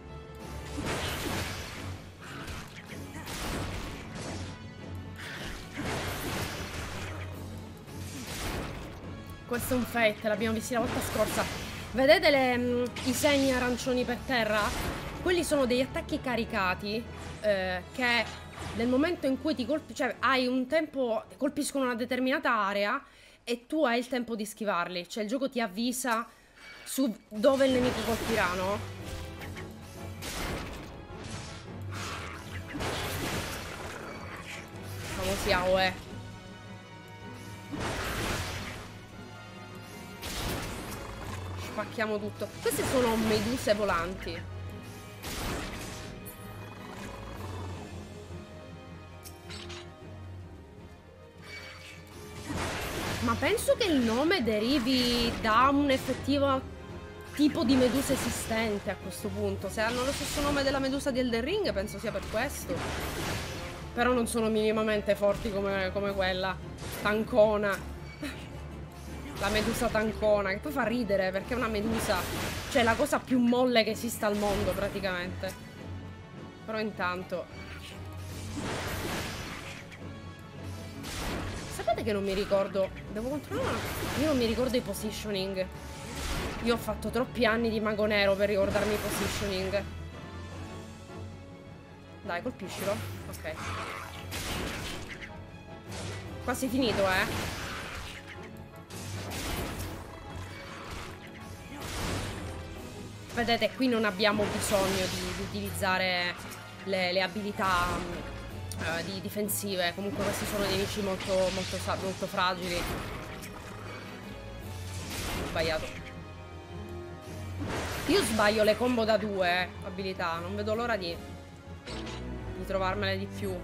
Questo è un fate, l'abbiamo visto la volta scorsa. Vedete le, mh, i segni arancioni per terra? Quelli sono degli attacchi caricati eh, che nel momento in cui ti colpiscono, cioè hai un tempo, colpiscono una determinata area e tu hai il tempo di schivarli. Cioè il gioco ti avvisa su dove il nemico colpirà, no? Famosi A O E. Spacchiamo tutto. Queste sono meduse volanti. Ma penso che il nome derivi da un effettivo tipo di medusa esistente a questo punto. Se hanno lo stesso nome della medusa di Elden Ring, penso sia per questo. Però non sono minimamente forti come, come quella. Tancona. La medusa tancona, che poi fa ridere perché è una medusa. Cioè la cosa più molle che esista al mondo praticamente. Però intanto... Sapete che non mi ricordo. Devo controllare. Io non mi ricordo i positioning. Io ho fatto troppi anni di mago nero per ricordarmi i positioning. Dai, colpiscilo. Ok. Quasi finito, eh. Vedete, qui non abbiamo bisogno di, di utilizzare le, le abilità Uh, di difensive. Comunque questi sono nemici molto molto, molto fragili. Ho sbagliato. Io sbaglio le combo da due eh, abilità. Non vedo l'ora di di trovarmele di più.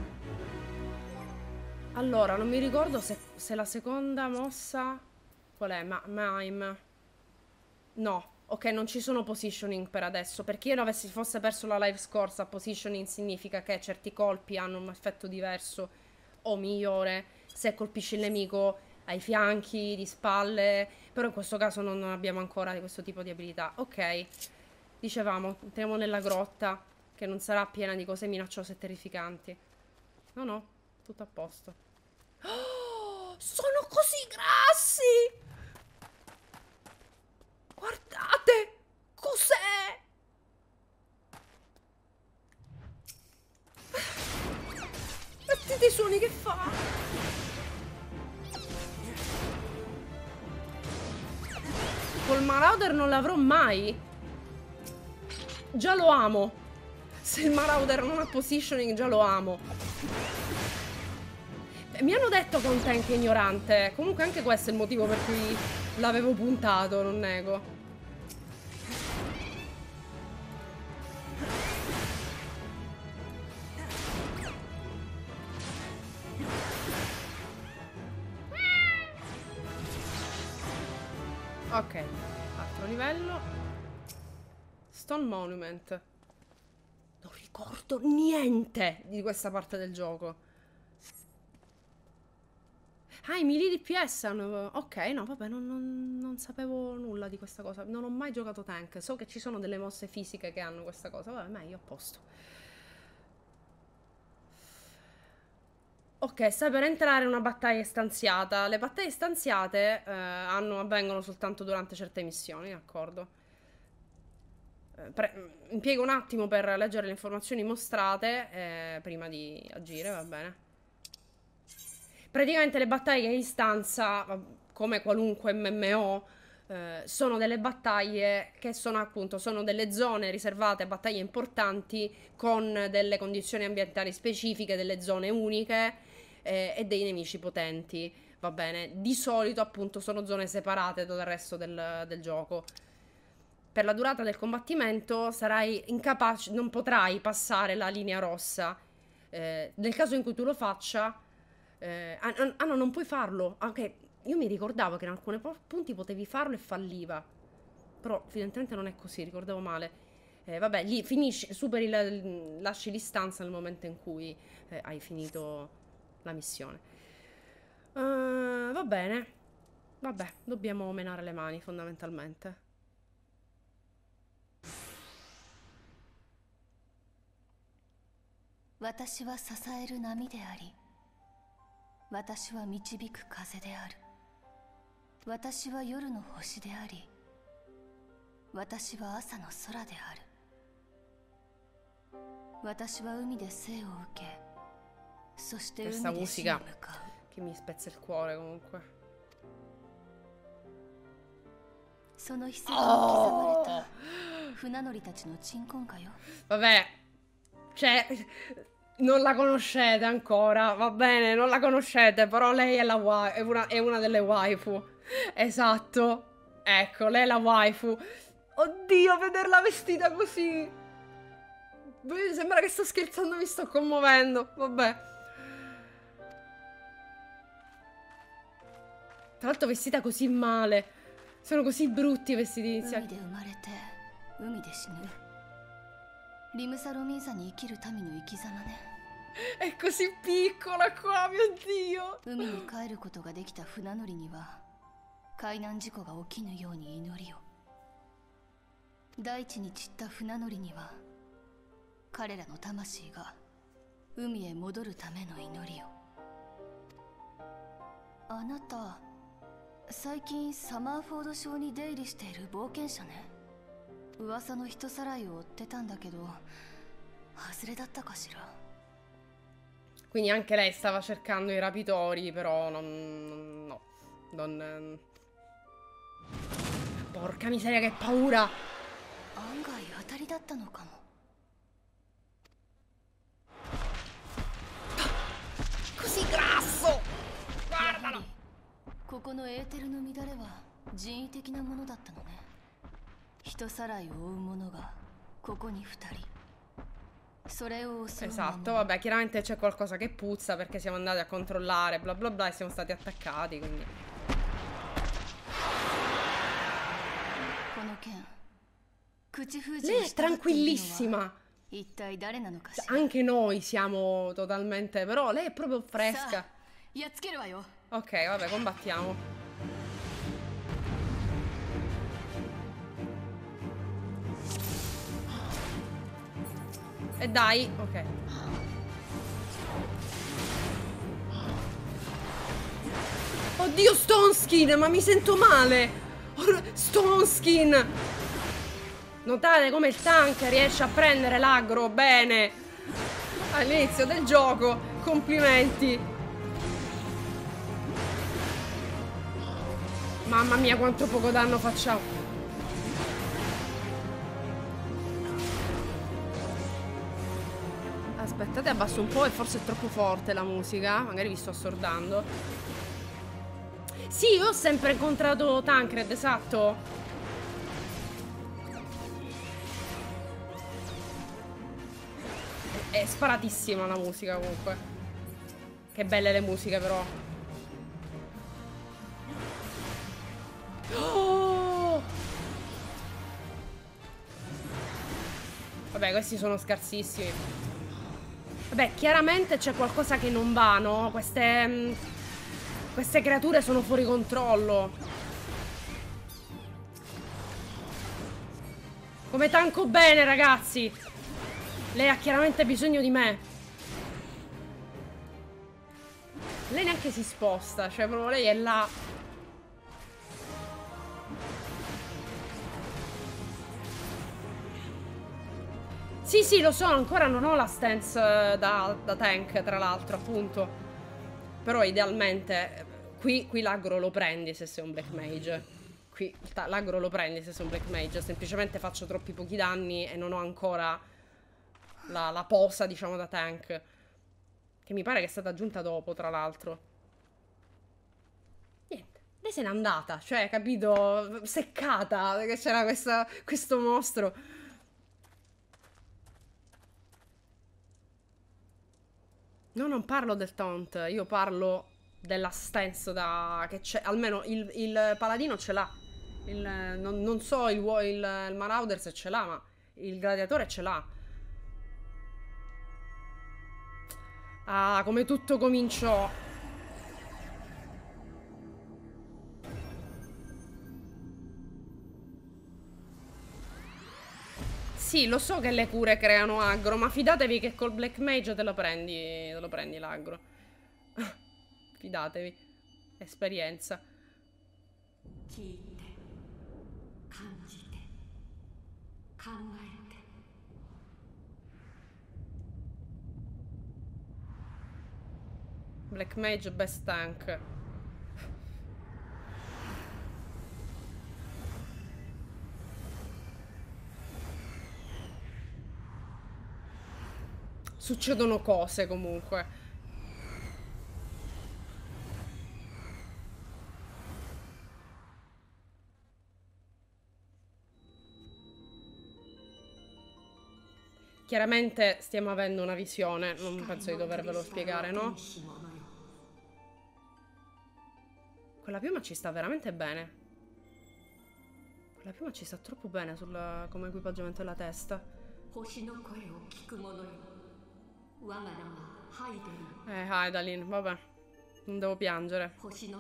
Allora, non mi ricordo se, se la seconda mossa qual è? Ma Mime. No. Ok, non ci sono positioning per adesso. Perché io non avessi fosse perso la live scorsa, positioning significa che certi colpi hanno un effetto diverso o migliore se colpisci il nemico ai fianchi, di spalle, Però in questo caso non, non abbiamo ancora questo tipo di abilità. Ok, dicevamo, entriamo nella grotta, che non sarà piena di cose minacciose e terrificanti. No, no, tutto a posto. Oh, sono così grassi! Guardate! Cos'è? Sentite i suoni che fa! Col Marauder non l'avrò mai. Già lo amo. Se il Marauder non ha positioning già lo amo. Mi hanno detto che è un tank ignorante. Comunque anche questo è il motivo per cui l'avevo puntato, non nego. Ok, altro livello. Stone Monument. Non ricordo niente di questa parte del gioco. Ah, i melee D P S hanno... Ok, no, vabbè, non, non, non sapevo nulla di questa cosa. Non ho mai giocato tank. So che ci sono delle mosse fisiche che hanno questa cosa. Vabbè, meglio, a posto. Ok, stai per entrare in una battaglia stanziata. Le battaglie stanziate eh, hanno, avvengono soltanto durante certe missioni, d'accordo? Eh, impiego un attimo per leggere le informazioni mostrate eh, prima di agire, va bene? Praticamente le battaglie in stanza, come qualunque M M O, eh, sono delle battaglie che sono appunto sono delle zone riservate a battaglie importanti con delle condizioni ambientali specifiche, delle zone uniche eh, e dei nemici potenti, va bene? Di solito appunto sono zone separate dal resto del, del gioco. Per la durata del combattimento sarai incapace, non potrai passare la linea rossa. Eh, nel caso in cui tu lo faccia... Eh, ah, ah no, non puoi farlo. Ok, io mi ricordavo che in alcuni punti potevi farlo e falliva. Però evidentemente non è così, ricordavo male. Eh, vabbè, lì finisci, superi la, lasci l'istanza nel momento in cui eh, hai finito la missione. Uh, va bene. Vabbè, dobbiamo menare le mani fondamentalmente. 私は支える波であり、私は導く風である。私は夜の星であり、私は朝の空である。私は海で生を受け、そして海で死に向かう。 che mi spezza il cuore comunque. その秘跡に刻まれた船乗りたちの鎮魂歌よ。 Vabbè, cioè, non la conoscete ancora, va bene, non la conoscete, però lei è, la wa è, una, è una delle waifu. Esatto, ecco, lei è la waifu. Oddio, vederla vestita così. Sembra che sto scherzando, mi sto commuovendo, vabbè. Tra l'altro vestita così male. Sono così brutti i vestiti iniziali. È così piccola qua, mio Dio. Anata 最近サマーフォード省に出入りしている冒険者ね。噂の人さらいを追ってたんだけど、外れだったかしら。 Quindi anche lei stava cercando i rapitori, però non... no, non... Porca miseria, che paura! Così grasso! Guardalo! ここのエーテルの乱れは人為的なものだったのね。人さらいを追う者がここにふたり。 Esatto, vabbè, chiaramente c'è qualcosa che puzza perché siamo andati a controllare, bla bla bla, e siamo stati attaccati, quindi... Lei è tranquillissima. Anche noi siamo totalmente... Però lei è proprio fresca. Ok, vabbè, combattiamo. E dai, ok. Oddio, Stoneskin, ma mi sento male. Stoneskin. Notate come il tank riesce a prendere l'aggro bene all'inizio del gioco. Complimenti. Mamma mia, quanto poco danno facciamo. Aspettate, abbasso un po' e forse è troppo forte la musica. Magari vi sto assordando. Sì, io ho sempre incontrato Tancred, esatto. È sparatissima la musica comunque. Che belle le musiche però. Oh! Vabbè, questi sono scarsissimi. Vabbè, chiaramente c'è qualcosa che non va, no? Queste... Queste creature sono fuori controllo. Come tanco bene, ragazzi. Lei ha chiaramente bisogno di me. Lei neanche si sposta. Cioè, proprio lei è là. Sì, sì, lo so. Ancora non ho la stance da, da tank, tra l'altro, appunto. Però idealmente qui, qui l'aggro lo prendi se sei un Black Mage. Qui l'aggro lo prendi se sei un Black Mage. Semplicemente faccio troppi pochi danni e non ho ancora la, la posa, diciamo, da tank. Che mi pare che è stata aggiunta dopo, tra l'altro. Niente, lei se n'è andata. Cioè, capito? Seccata, perché c'era questo mostro. No, non parlo del taunt, io parlo della stance da... che c'è, almeno il, il paladino ce l'ha. Non, non so il, il, il Marauder se ce l'ha, ma il gladiatore ce l'ha. Ah, come tutto cominciò. Sì, lo so che le cure creano aggro, ma fidatevi che col Black Mage te lo prendi, te lo prendi l'aggro. Fidatevi. Esperienza. Black Mage best tank. Succedono cose comunque. Chiaramente stiamo avendo una visione, non penso di dovervelo spiegare, no? Quella piuma ci sta veramente bene. Quella piuma ci sta troppo bene sul, come equipaggiamento della testa. Eh, Hydaelyn, vabbè. Non devo piangere.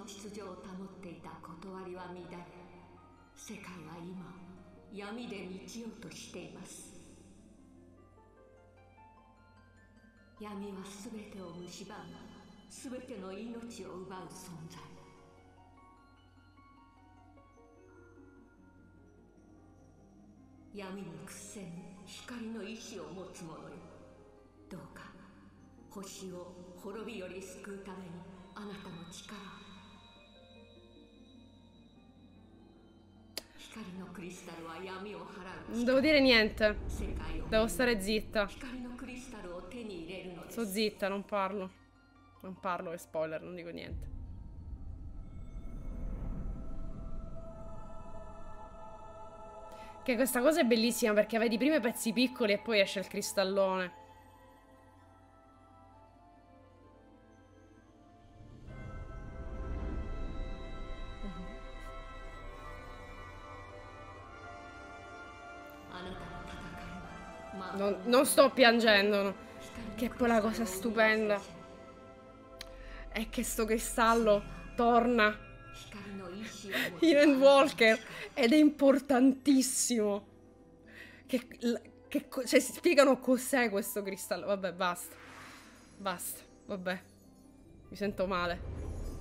Non devo dire niente. Devo stare zitta. Sto zitta, non parlo. Non parlo, è spoiler, non dico niente. Che questa cosa è bellissima perché vedi prima i pezzi piccoli e poi esce il cristallone. Non, non sto piangendo, no. Che poi la cosa stupenda è che sto cristallo torna in Endwalker ed è importantissimo che, che cioè, si spiegano cos'è questo cristallo. Vabbè, basta. Basta, vabbè. Mi sento male.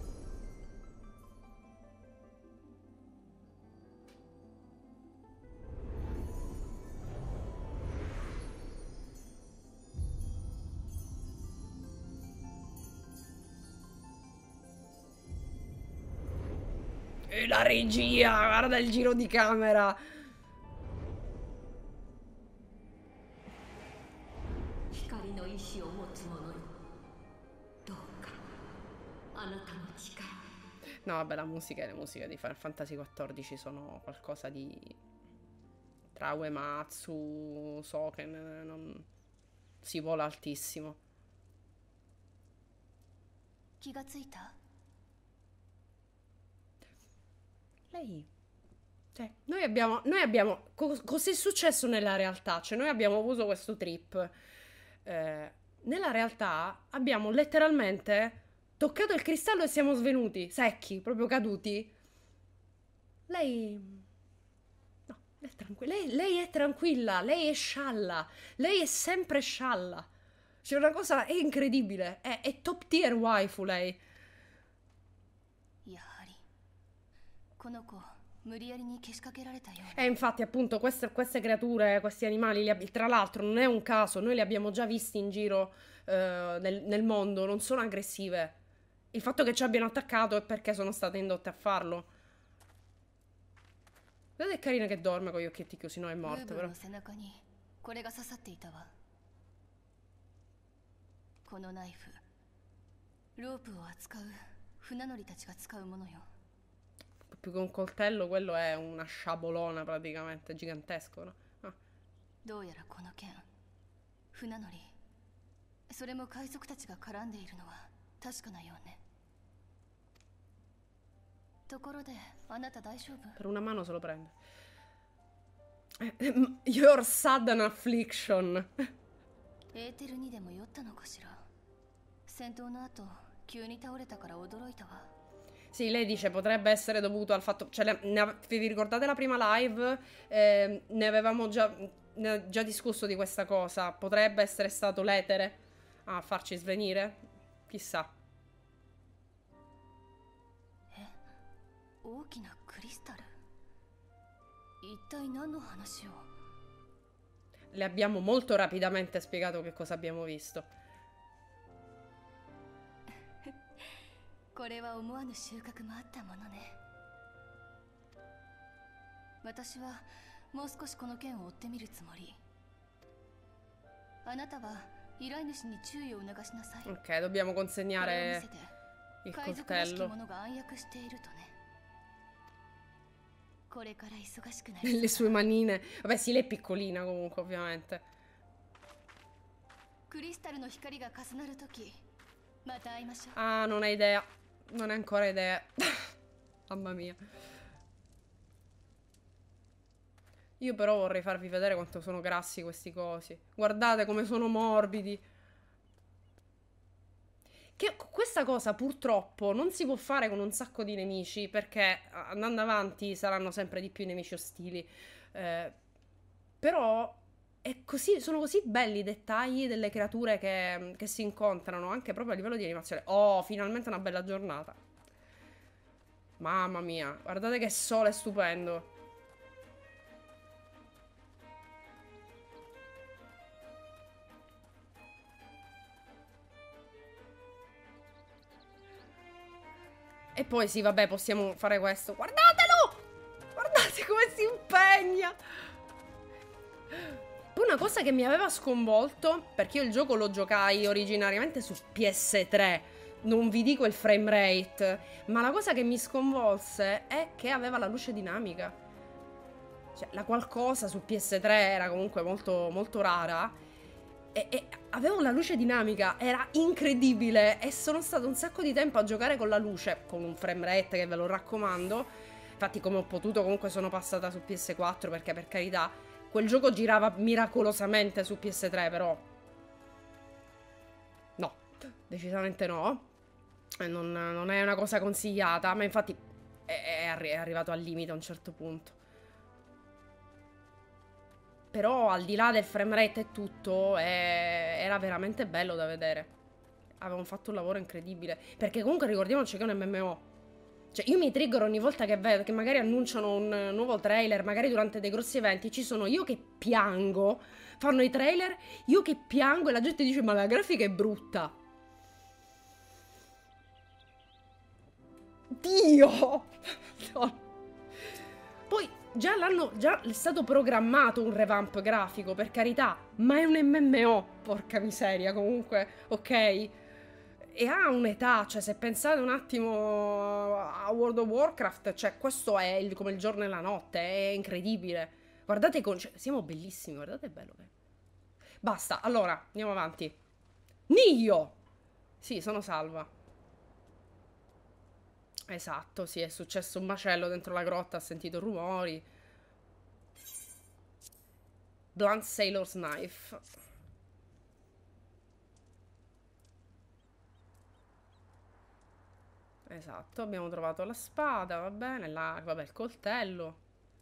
E la regia, guarda il giro di camera. No, vabbè, la musica e le musiche di Final Fantasy quattordici sono qualcosa di... Tra Uematsu, Soken, non... si vola altissimo. Lei... Cioè, noi abbiamo... Noi abbiamo... Co cos'è successo nella realtà? Cioè, noi abbiamo avuto questo trip. Eh, nella realtà abbiamo letteralmente... toccato il cristallo e siamo svenuti, secchi, proprio caduti. Lei... No, lei è tranquilla. Lei, lei è tranquilla, lei è scialla. Lei è sempre scialla. C'è una cosa, è incredibile. È, è top tier waifu lei. E infatti appunto queste, queste creature, questi animali, li, tra l'altro non è un caso, noi li abbiamo già visti in giro eh, nel, nel mondo, non sono aggressive. Il fatto che ci abbiano attaccato è perché sono state indotte a farlo. Guardate che carina che dorme con gli occhietti chiusi, no è morta però. Più che un coltello, quello è una sciabolona praticamente, gigantesco, no? Ah. Per una mano se lo prende. Your sudden affliction. Sì, lei dice potrebbe essere dovuto al fatto... Cioè, ne, vi ricordate la prima live? Eh, ne avevamo già, ne, già discusso di questa cosa. Potrebbe essere stato l'etere a farci svenire? Chissà. Le abbiamo molto rapidamente spiegato che cosa abbiamo visto. Ok, dobbiamo consegnare il coltello. Le sue manine. Vabbè, sì, lei è piccolina comunque, ovviamente. Ah, non hai idea. Non hai ancora idea. Mamma mia. Io però vorrei farvi vedere quanto sono grassi questi cosi. Guardate come sono morbidi. Che questa cosa purtroppo non si può fare con un sacco di nemici, perché andando avanti saranno sempre di più i nemici ostili. Eh, però è così, sono così belli i dettagli delle creature che, che si incontrano, anche proprio a livello di animazione. Oh, finalmente una bella giornata. Mamma mia, guardate che sole stupendo. E poi sì, vabbè, possiamo fare questo. Guardatelo! Guardate come si impegna! Poi una cosa che mi aveva sconvolto, perché io il gioco lo giocai originariamente su P S tre, non vi dico il frame rate, ma la cosa che mi sconvolse è che aveva la luce dinamica. Cioè, la qualcosa su P S tre era comunque molto, molto rara. E, e avevo la luce dinamica, era incredibile. E sono stato un sacco di tempo a giocare con la luce, con un frame rate che ve lo raccomando. Infatti, come ho potuto, comunque sono passata su P S quattro, perché per carità, quel gioco girava miracolosamente su P S tre, però no, decisamente no. Non, non è una cosa consigliata, ma infatti è, è, arri è arrivato al limite a un certo punto. Però al di là del framerate e tutto, è... era veramente bello da vedere. Avevano fatto un lavoro incredibile. Perché comunque ricordiamoci che è un M M O. Cioè io mi trigger ogni volta che vedo, che magari annunciano un nuovo trailer, magari durante dei grossi eventi, ci sono io che piango, fanno i trailer, io che piango e la gente dice ma la grafica è brutta. Dio! No. Poi già l'hanno, già è stato programmato un revamp grafico, per carità, ma è un M M O, porca miseria, comunque, ok? E ha un'età, cioè se pensate un attimo a World of Warcraft, cioè questo è il, come il giorno e la notte, è incredibile. Guardate con... Cioè, siamo bellissimi, guardate è bello che... Basta, allora, andiamo avanti. Nio! Sì, sono salva. Esatto, sì, è successo un macello dentro la grotta, ha sentito rumori. Blunt Sailor's Knife. Esatto, abbiamo trovato la spada, va bene, là, vabbè, il coltello.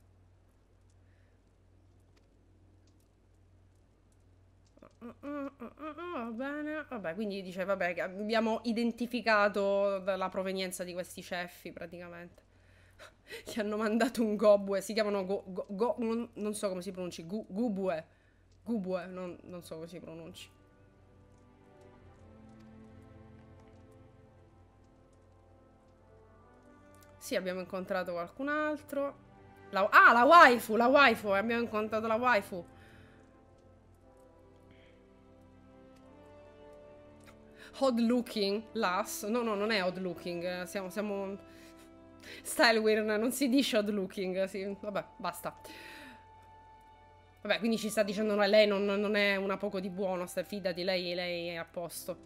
Va bene, vabbè, quindi dice, vabbè, che abbiamo identificato la provenienza di questi ceffi, praticamente. Ti hanno mandato un gobue, si chiamano go, go, go, non, non so come si pronunci, gu, gubue, gubue, non, non so come si pronunci. Sì, abbiamo incontrato qualcun altro. La, ah, la waifu, la waifu, abbiamo incontrato la waifu. Odd looking, lass. No, no, non è odd looking. Siamo, siamo... Stylewear, non si dice odd looking. Sì. Vabbè, basta. Vabbè, quindi ci sta dicendo no, lei non, non è una poco di buono. Stai, fidati, lei, lei è a posto.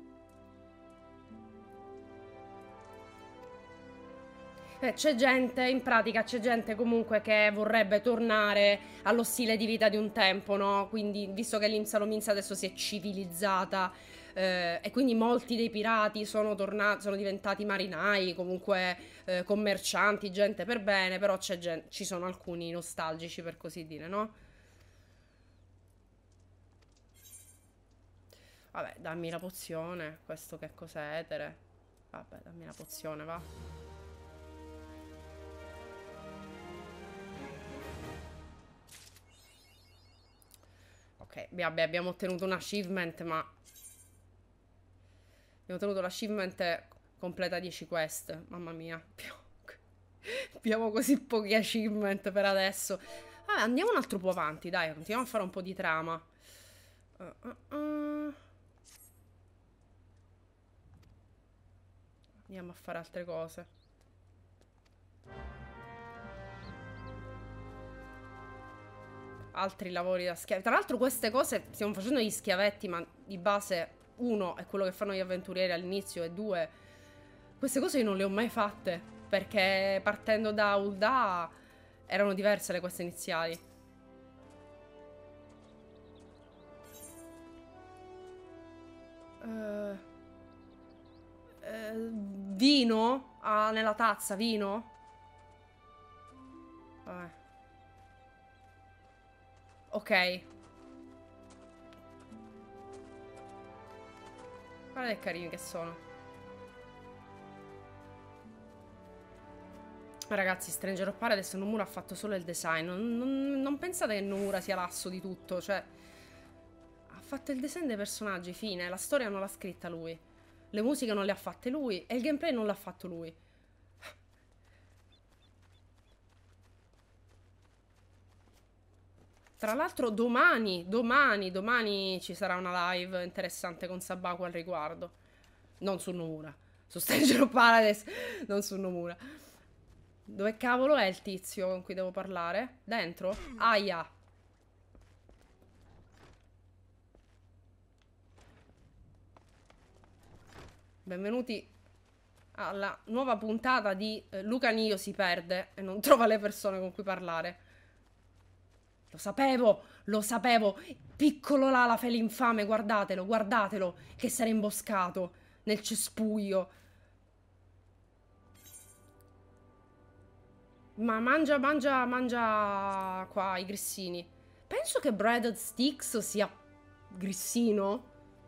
Eh, c'è gente, in pratica c'è gente comunque che vorrebbe tornare allo stile di vita di un tempo, no? Quindi, visto che l'Insa Lominsa adesso si è civilizzata, eh, e quindi molti dei pirati sono tornati, sono diventati marinai, comunque eh, commercianti, gente per bene, però c'è gente, ci sono alcuni nostalgici, per così dire, no? Vabbè, dammi la pozione, questo che cos'è, etere? Vabbè, dammi la pozione, va. Ok, vabbè, abbiamo ottenuto un achievement, ma... Abbiamo ottenuto l'achievement completa dieci quest. Mamma mia. Abbiamo così pochi achievement per adesso. Vabbè, andiamo un altro po' avanti, dai. Continuiamo a fare un po' di trama. Uh, uh, uh. Andiamo a fare altre cose. Altri lavori da schiavi. Tra l'altro queste cose stiamo facendo gli schiavetti, ma di base uno è quello che fanno gli avventurieri all'inizio e due queste cose io non le ho mai fatte, perché partendo da Ul'dah erano diverse le queste iniziali. Uh, uh, vino? Ah, nella tazza, vino? Vabbè. Ok. Guarda che carini che sono. Ragazzi, Stranger of Paradise Nomura ha fatto solo il design. Non, non, non pensate che Nomura sia l'asso di tutto. Cioè, ha fatto il design dei personaggi, fine. La storia non l'ha scritta lui. Le musiche non le ha fatte lui. E il gameplay non l'ha fatto lui. Tra l'altro domani, domani, domani ci sarà una live interessante con Sabaku al riguardo. Non su Nomura. Su Stranger of Paradise, non su Nomura. Dove cavolo è il tizio con cui devo parlare? Dentro? Aia. Benvenuti alla nuova puntata di eh, Luca Nio si perde e non trova le persone con cui parlare. Lo sapevo, lo sapevo. Piccolo là, la fele infame, guardatelo, guardatelo, che sarà imboscato nel cespuglio. Ma mangia, mangia, mangia qua i grissini. penso che Breaded Sticks sia grissino.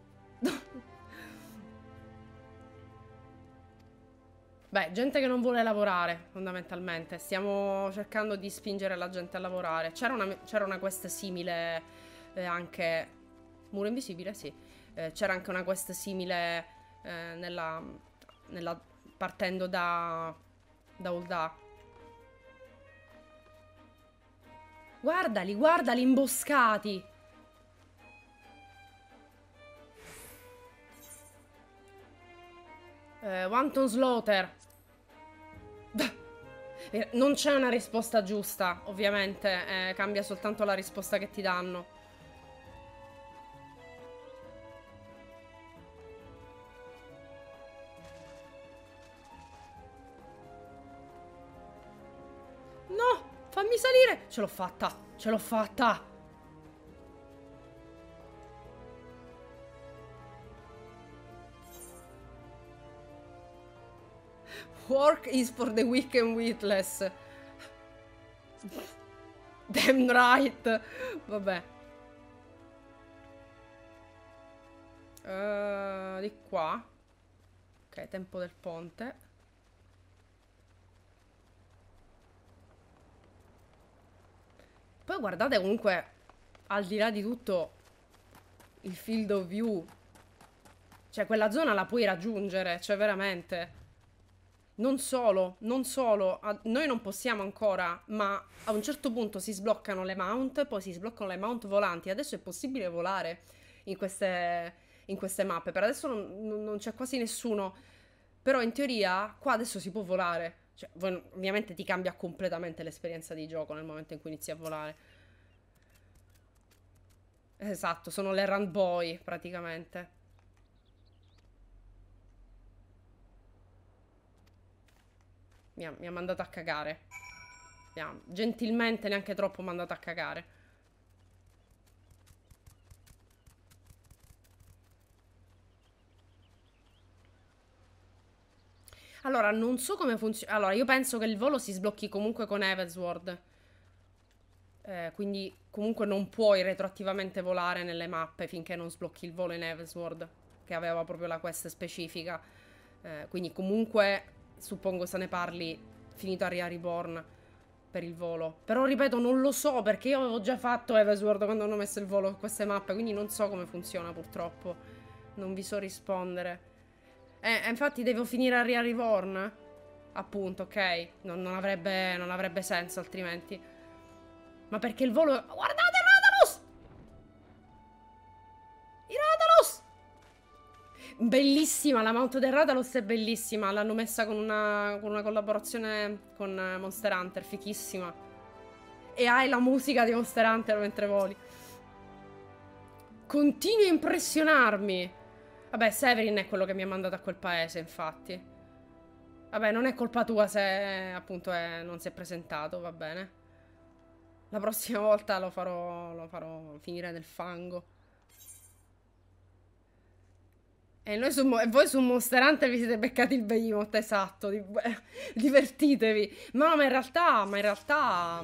Beh, gente che non vuole lavorare, fondamentalmente. Stiamo cercando di spingere la gente a lavorare. C'era una, c'era una quest simile eh, anche... Muro invisibile? Sì. Eh, c'era anche una quest simile eh, nella, nella... partendo da... da Ul'dah. Guardali, guardali imboscati! Eh, Wanton Slaughter. Non c'è una risposta giusta, ovviamente. Eh, cambia soltanto la risposta che ti danno. No! Fammi salire! Ce l'ho fatta! Ce l'ho fatta! Work is for the weak and witless. Damn right. Vabbè. Uh, di qua. Ok, tempo del ponte. Poi guardate comunque, al di là di tutto, il field of view. Cioè, quella zona la puoi raggiungere, cioè veramente. Non solo, non solo, a, noi non possiamo ancora, ma a un certo punto si sbloccano le mount, poi si sbloccano le mount volanti. Adesso è possibile volare in queste, in queste mappe. Per adesso non, non c'è quasi nessuno, però in teoria qua adesso si può volare. Cioè, ovviamente ti cambia completamente l'esperienza di gioco nel momento in cui inizi a volare. Esatto, sono l'errand boy praticamente. Mi ha, mi ha mandato a cagare. Mi ha, gentilmente, neanche troppo, mandato a cagare. Allora, non so come funziona. Allora, io penso che il volo si sblocchi comunque con Heavensward. Eh, quindi comunque non puoi retroattivamente volare nelle mappe finché non sblocchi il volo in Heavensward, che aveva proprio la quest specifica. Eh, quindi comunque... suppongo se ne parli finito Aria Reborn per il volo. Però ripeto, non lo so perché io avevo già fatto Heavensward quando hanno messo il volo su queste mappe, quindi non so come funziona purtroppo. Non vi so rispondere. Eh, infatti devo finire Aria Reborn. Appunto, ok. Non, non, avrebbe, non avrebbe senso altrimenti. Ma perché il volo... Guardate Rathalos! I Rathalos! Bellissima, la mount del Rathalos è bellissima. L'hanno messa con una, con una collaborazione con Monster Hunter, fichissima. E hai la musica di Monster Hunter mentre voli. Continui a impressionarmi. Vabbè, Severin è quello che mi ha mandato a quel paese, infatti. Vabbè, non è colpa tua se appunto è, non si è presentato, va bene. La prossima volta lo farò, lo farò finire nel fango. E, noi su, e voi su Monster Hunter vi siete beccati il Behemoth, esatto. Di, divertitevi. Ma no, ma in realtà, ma in realtà...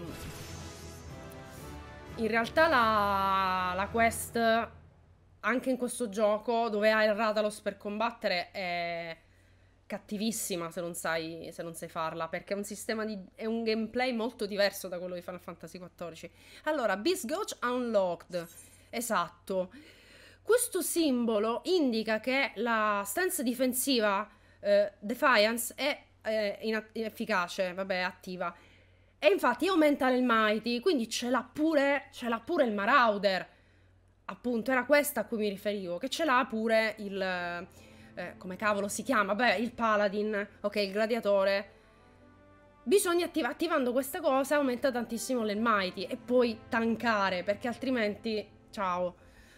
In realtà la, la quest, anche in questo gioco, dove hai il Rathalos per combattere, è cattivissima se non sai, se non sai farla, perché è un sistema di... è un gameplay molto diverso da quello di Final Fantasy quattordici. Allora, Beast Gauge Unlocked. Esatto. Questo simbolo indica che la stance difensiva eh, Defiance è eh, efficace, vabbè, è attiva. E infatti aumenta il Mighty, quindi ce l'ha pure, ce l'ha pure il Marauder. Appunto, era questa a cui mi riferivo, che ce l'ha pure il... Eh, come cavolo si chiama? Beh, il Paladin, ok, il gladiatore. Bisogna attivare, attivando questa cosa aumenta tantissimo il Mighty e poi tankare, perché altrimenti... Ciao.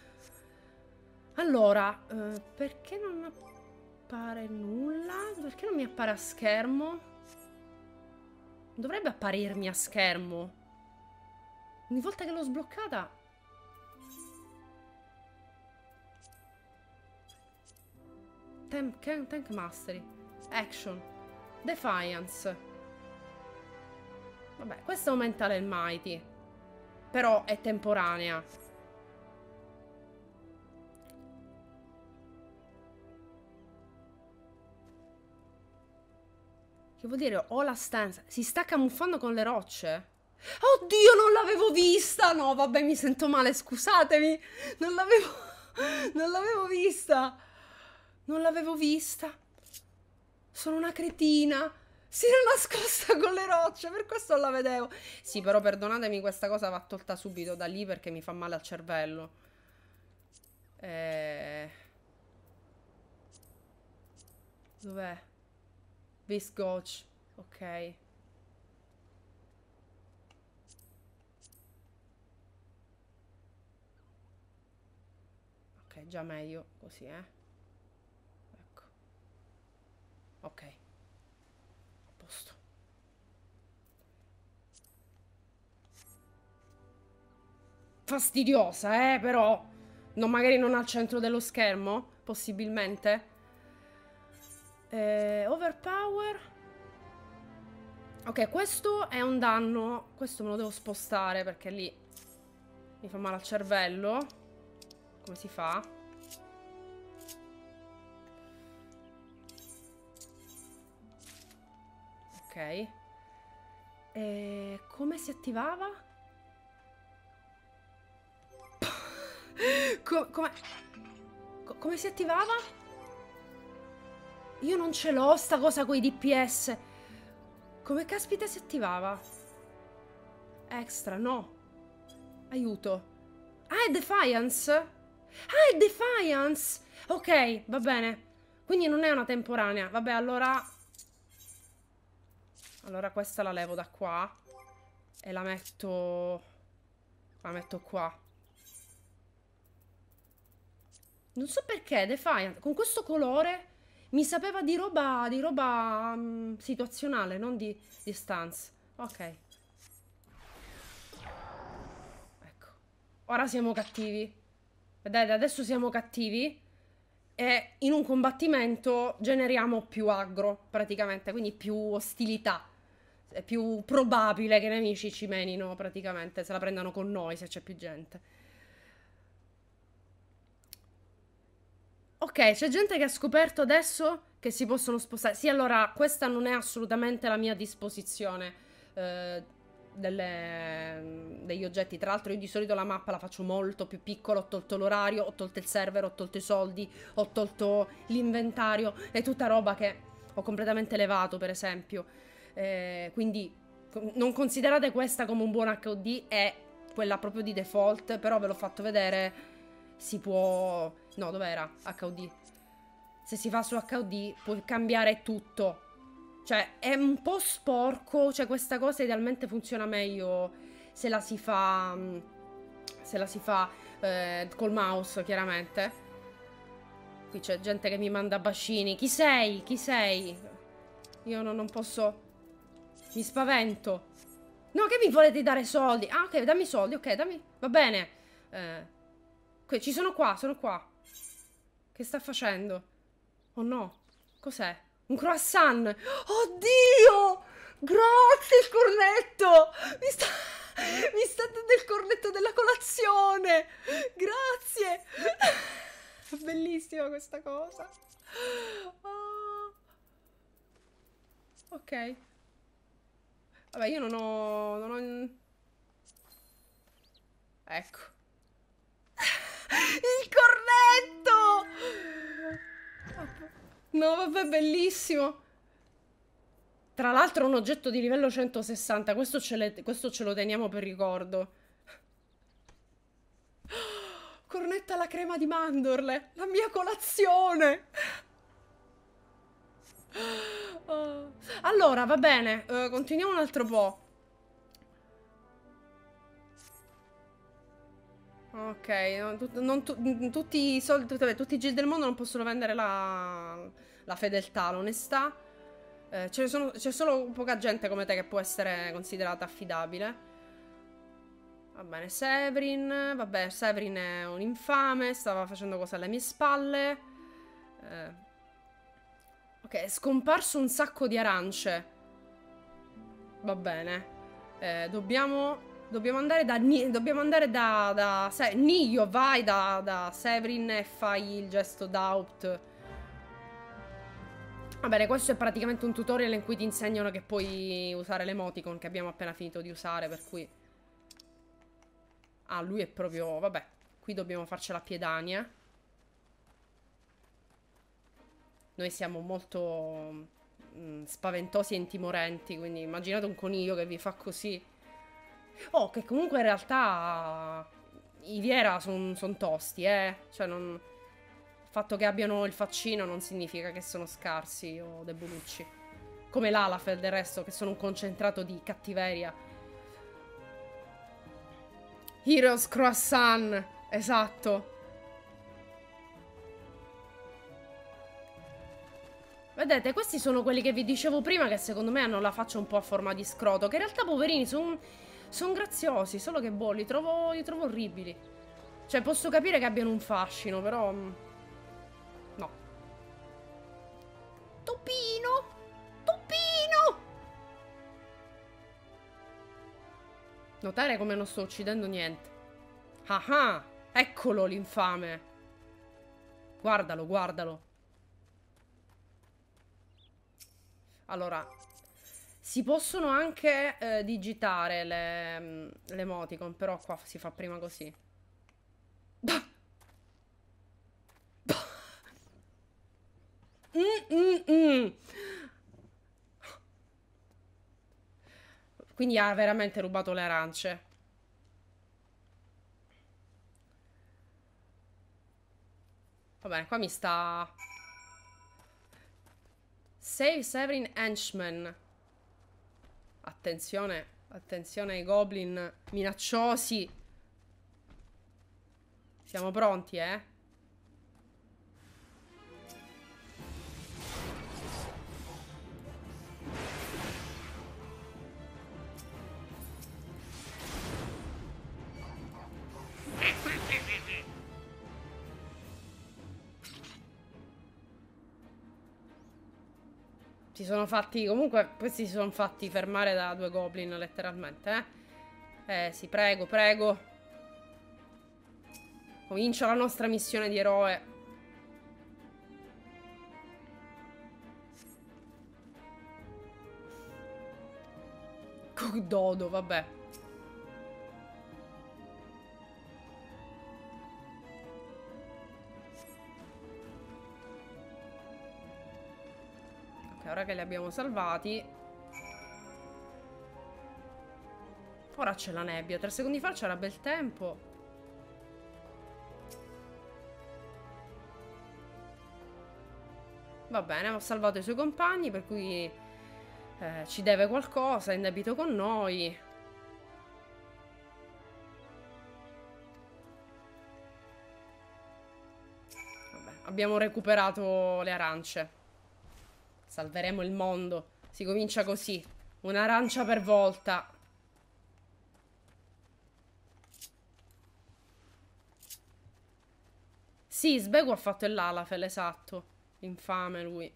Allora, eh, perché non appare nulla? Perché non mi appare a schermo? Dovrebbe apparirmi a schermo. Ogni volta che l'ho sbloccata... Tank, tank Mastery. Action. Defiance. Vabbè, questo aumenta il Mighty. però è temporanea. Che vuol dire ho la stanza? Si sta camuffando con le rocce? Oddio, non l'avevo vista! No, vabbè, mi sento male, scusatemi. Non l'avevo... Non l'avevo vista. Non l'avevo vista. Sono una cretina. Si era nascosta con le rocce, per questo non la vedevo. Sì, però perdonatemi, questa cosa va tolta subito da lì perché mi fa male al cervello. Eh... Dov'è? Viscoach. Ok. Ok, già meglio così, eh. Ecco. Ok. A posto. Fastidiosa, eh, però. No, magari non al centro dello schermo, possibilmente. Eh, overpower. Ok, questo è un danno. Questo me lo devo spostare perché lì mi fa male al cervello. Come si fa? Ok. E come si attivava? Co come... Co come si attivava? Io non ce l'ho sta cosa con i D P S. Come caspita si attivava? Extra, no. Aiuto. Ah, è Defiance? Ah, è Defiance! Ok, va bene. Quindi non è una temporanea. Vabbè, allora... Allora questa la levo da qua. E la metto... La metto qua. Non so perché, Defiance. Con questo colore mi sapeva di roba... Di roba um, situazionale, non di, di stance. Ok. Ora siamo cattivi. Vedete, adesso siamo cattivi. E in un combattimento generiamo più aggro, praticamente. Quindi più ostilità. È più probabile che i nemici ci menino, praticamente. Se la prendano con noi, se c'è più gente. Ok, c'è gente che ha scoperto adesso che si possono spostare. Sì, allora, questa non è assolutamente la mia disposizione. Eh... Delle, degli oggetti. Tra l'altro io di solito la mappa la faccio molto più piccola. Ho tolto l'orario, ho tolto il server, ho tolto i soldi, ho tolto l'inventario. È tutta roba che ho completamente levato, per esempio. Eh, quindi non considerate questa come un buon H U D, è quella proprio di default. Però ve l'ho fatto vedere. Si può... No, dov'era? H U D. Se si fa su H U D puoi cambiare tutto. Cioè, è un po' sporco. Cioè, questa cosa idealmente funziona meglio se la si fa... Se la si fa eh, col mouse, chiaramente. Qui c'è gente che mi manda bacini. Chi sei? Chi sei? Io no, non posso... Mi spavento. No, che mi volete dare soldi? Ah, ok, dammi soldi. Ok, dammi... Va bene. Eh, qui, ci sono qua, sono qua. Che sta facendo? Oh no. Cos'è? Un croissant! Oddio! Grazie il cornetto! Mi sta... Mi sta dando il cornetto della colazione! Grazie! Bellissima questa cosa. Oh. Ok. Vabbè, io non ho... Non ho... Ecco. Il cornetto! No, vabbè, bellissimo. Tra l'altro un oggetto di livello centosessanta. Questo ce, le, questo ce lo teniamo per ricordo. Cornetta alla crema di mandorle. La mia colazione. Oh. Allora, va bene. Uh, continuiamo un altro po'. Ok, non, tu, non tu, tutti i soldi, tutti, tutti i giri del mondo non possono vendere la, la fedeltà, l'onestà. Eh, c'è solo poca gente come te che può essere considerata affidabile. Va bene, Severin. Vabbè, Severin è un infame. Stava facendo cose alle mie spalle. Eh. Ok, è scomparso un sacco di arance. Va bene. Eh, dobbiamo... Dobbiamo andare da... Dobbiamo andare da... da se, Nio, vai da, da Severin e fai il gesto d'Haupt. Va bene, questo è praticamente un tutorial in cui ti insegnano che puoi usare l'emoticon che abbiamo appena finito di usare, per cui... Ah, lui è proprio... Vabbè, qui dobbiamo farcela a piedania. Noi siamo molto mh, spaventosi e intimorenti, quindi immaginate un coniglio che vi fa così. Oh, che comunque in realtà i Viera sono son tosti, eh. Cioè, non... il fatto che abbiano il faccino non significa che sono scarsi o debolucci. Come l'Alafel, del resto, che sono un concentrato di cattiveria. Heroes Croissant, esatto. Vedete, questi sono quelli che vi dicevo prima, che secondo me hanno la faccia un po' a forma di scroto, che in realtà, poverini, sono son graziosi, solo che boh, li trovo, li trovo orribili. Cioè, posso capire che abbiano un fascino, però... no. Topino! Topino! Notare come non sto uccidendo niente. Ah ah! Eccolo l'infame! Guardalo, guardalo. Allora, si possono anche eh, digitare le, le emoticon, però qua si fa prima così. Bah! Bah! Mm, mm, mm. Quindi ha veramente rubato le arance. Va bene, qua mi sta... Save Severin Henchman. Attenzione, attenzione ai goblin minacciosi. Siamo pronti, eh? Si sono fatti... Comunque, questi si sono fatti fermare da due goblin, letteralmente, eh? Eh, sì, prego, prego. Comincia la nostra missione di eroe. Dodo, vabbè. Ora che li abbiamo salvati, ora c'è la nebbia. Tre secondi fa c'era bel tempo. Va bene, ho salvato i suoi compagni, per cui eh, ci deve qualcosa, è in debito con noi. Vabbè, abbiamo recuperato le arance. Salveremo il mondo. Si comincia così. Un'arancia per volta. Sì, Sbego ha fatto il Lalafell, esatto. Infame lui.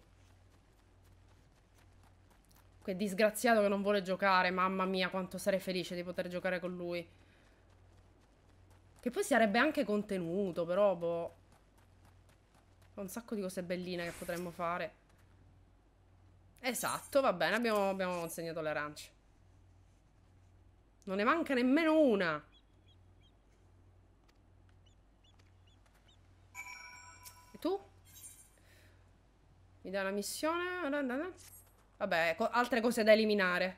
Quel disgraziato che non vuole giocare. Mamma mia, quanto sarei felice di poter giocare con lui. Che poi sarebbe anche contenuto, però boh. Un sacco di cose belline che potremmo fare. Esatto, va bene, abbiamo, abbiamo consegnato le arance. Non ne manca nemmeno una. E tu? Mi dai una missione? Vabbè, co altre cose da eliminare.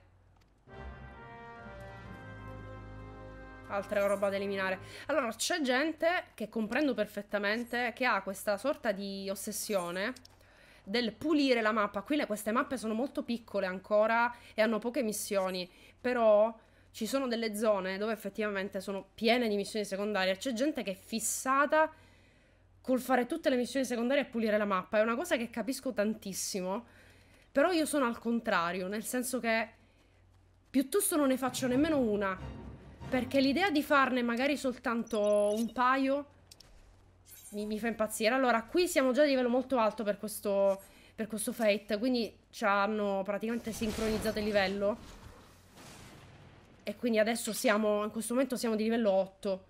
Altra roba da eliminare. Allora, c'è gente che comprendo perfettamente che ha questa sorta di ossessione del pulire la mappa. Qui le, queste mappe sono molto piccole ancora e hanno poche missioni, però ci sono delle zone dove effettivamente sono piene di missioni secondarie. C'è gente che è fissata col fare tutte le missioni secondarie e pulire la mappa. È una cosa che capisco tantissimo, però io sono al contrario, nel senso che piuttosto non ne faccio nemmeno una, perché l'idea di farne magari soltanto un paio Mi, mi fa impazzire. Allora, qui siamo già a livello molto alto per questo, per questo Fate, quindi ci hanno praticamente sincronizzato il livello. E quindi adesso siamo, in questo momento siamo di livello otto.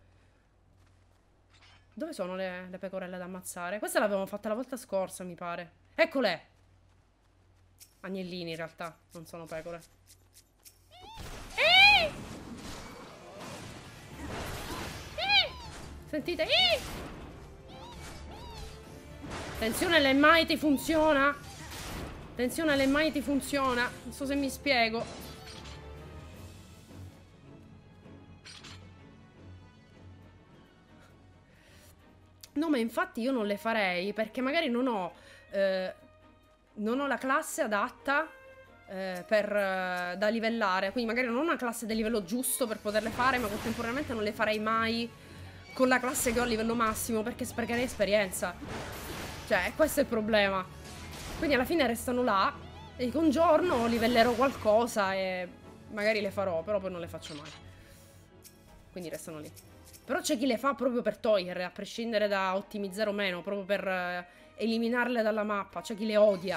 Dove sono le, le pecorelle da ammazzare? Questa l'avevamo fatta la volta scorsa, mi pare. Eccole! Agnellini in realtà, non sono pecore. Eeeh! Eeeh! Sentite? Eeeh! Attenzione, l'Emighty funziona. Attenzione, l'Emighty funziona. Non so se mi spiego. No, ma infatti io non le farei perché magari non ho eh, non ho la classe adatta eh, per, eh, da livellare. Quindi magari non ho una classe del livello giusto per poterle fare, ma contemporaneamente non le farei mai con la classe che ho a livello massimo perché sprecherei esperienza. Cioè, questo è il problema. Quindi alla fine restano là e un giorno livellerò qualcosa e magari le farò, però poi non le faccio mai. Quindi restano lì. Però c'è chi le fa proprio per togliere, a prescindere da ottimizzare o meno, proprio per eh, eliminarle dalla mappa. C'è chi le odia.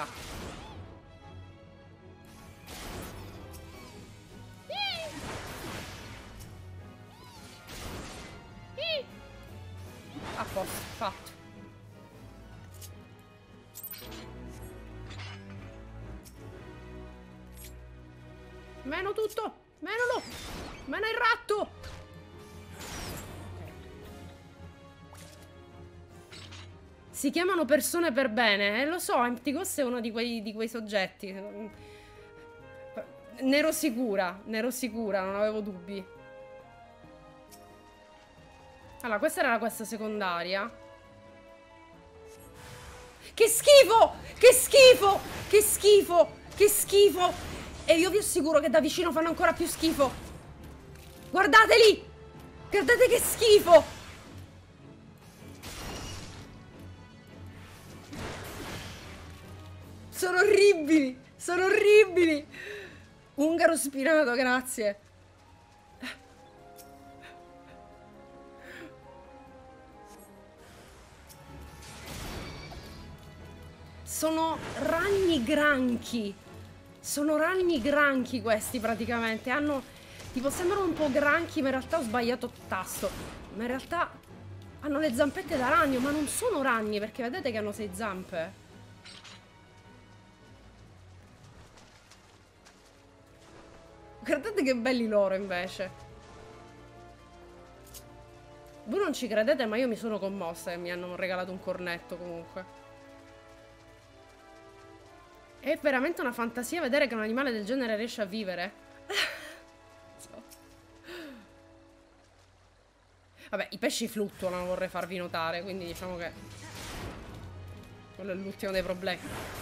A posto, fatto. Meno tutto! Menalo! Meno il ratto! Si chiamano persone per bene, eh, lo so, Empty Ghost è uno di quei, di quei soggetti. Ne ero sicura, ne ero sicura, non avevo dubbi. Allora, questa era la quest secondaria. Che schifo! Che schifo! Che schifo! Che schifo! E io vi assicuro che da vicino fanno ancora più schifo. Guardateli! Guardate che schifo! Sono orribili! Sono orribili! Ungaro spinato, grazie. Sono ragni granchi. Sono ragni granchi questi praticamente. Hanno, tipo, sembrano un po' granchi, ma in realtà ho sbagliato tasto. Ma in realtà hanno le zampette da ragno, ma non sono ragni, perché vedete che hanno sei zampe. Guardate che belli loro invece. Voi non ci credete, ma io mi sono commossa e mi hanno regalato un cornetto comunque. È veramente una fantasia vedere che un animale del genere riesce a vivere. So. Vabbè, i pesci fluttuano, vorrei farvi notare, quindi diciamo che quello è l'ultimo dei problemi.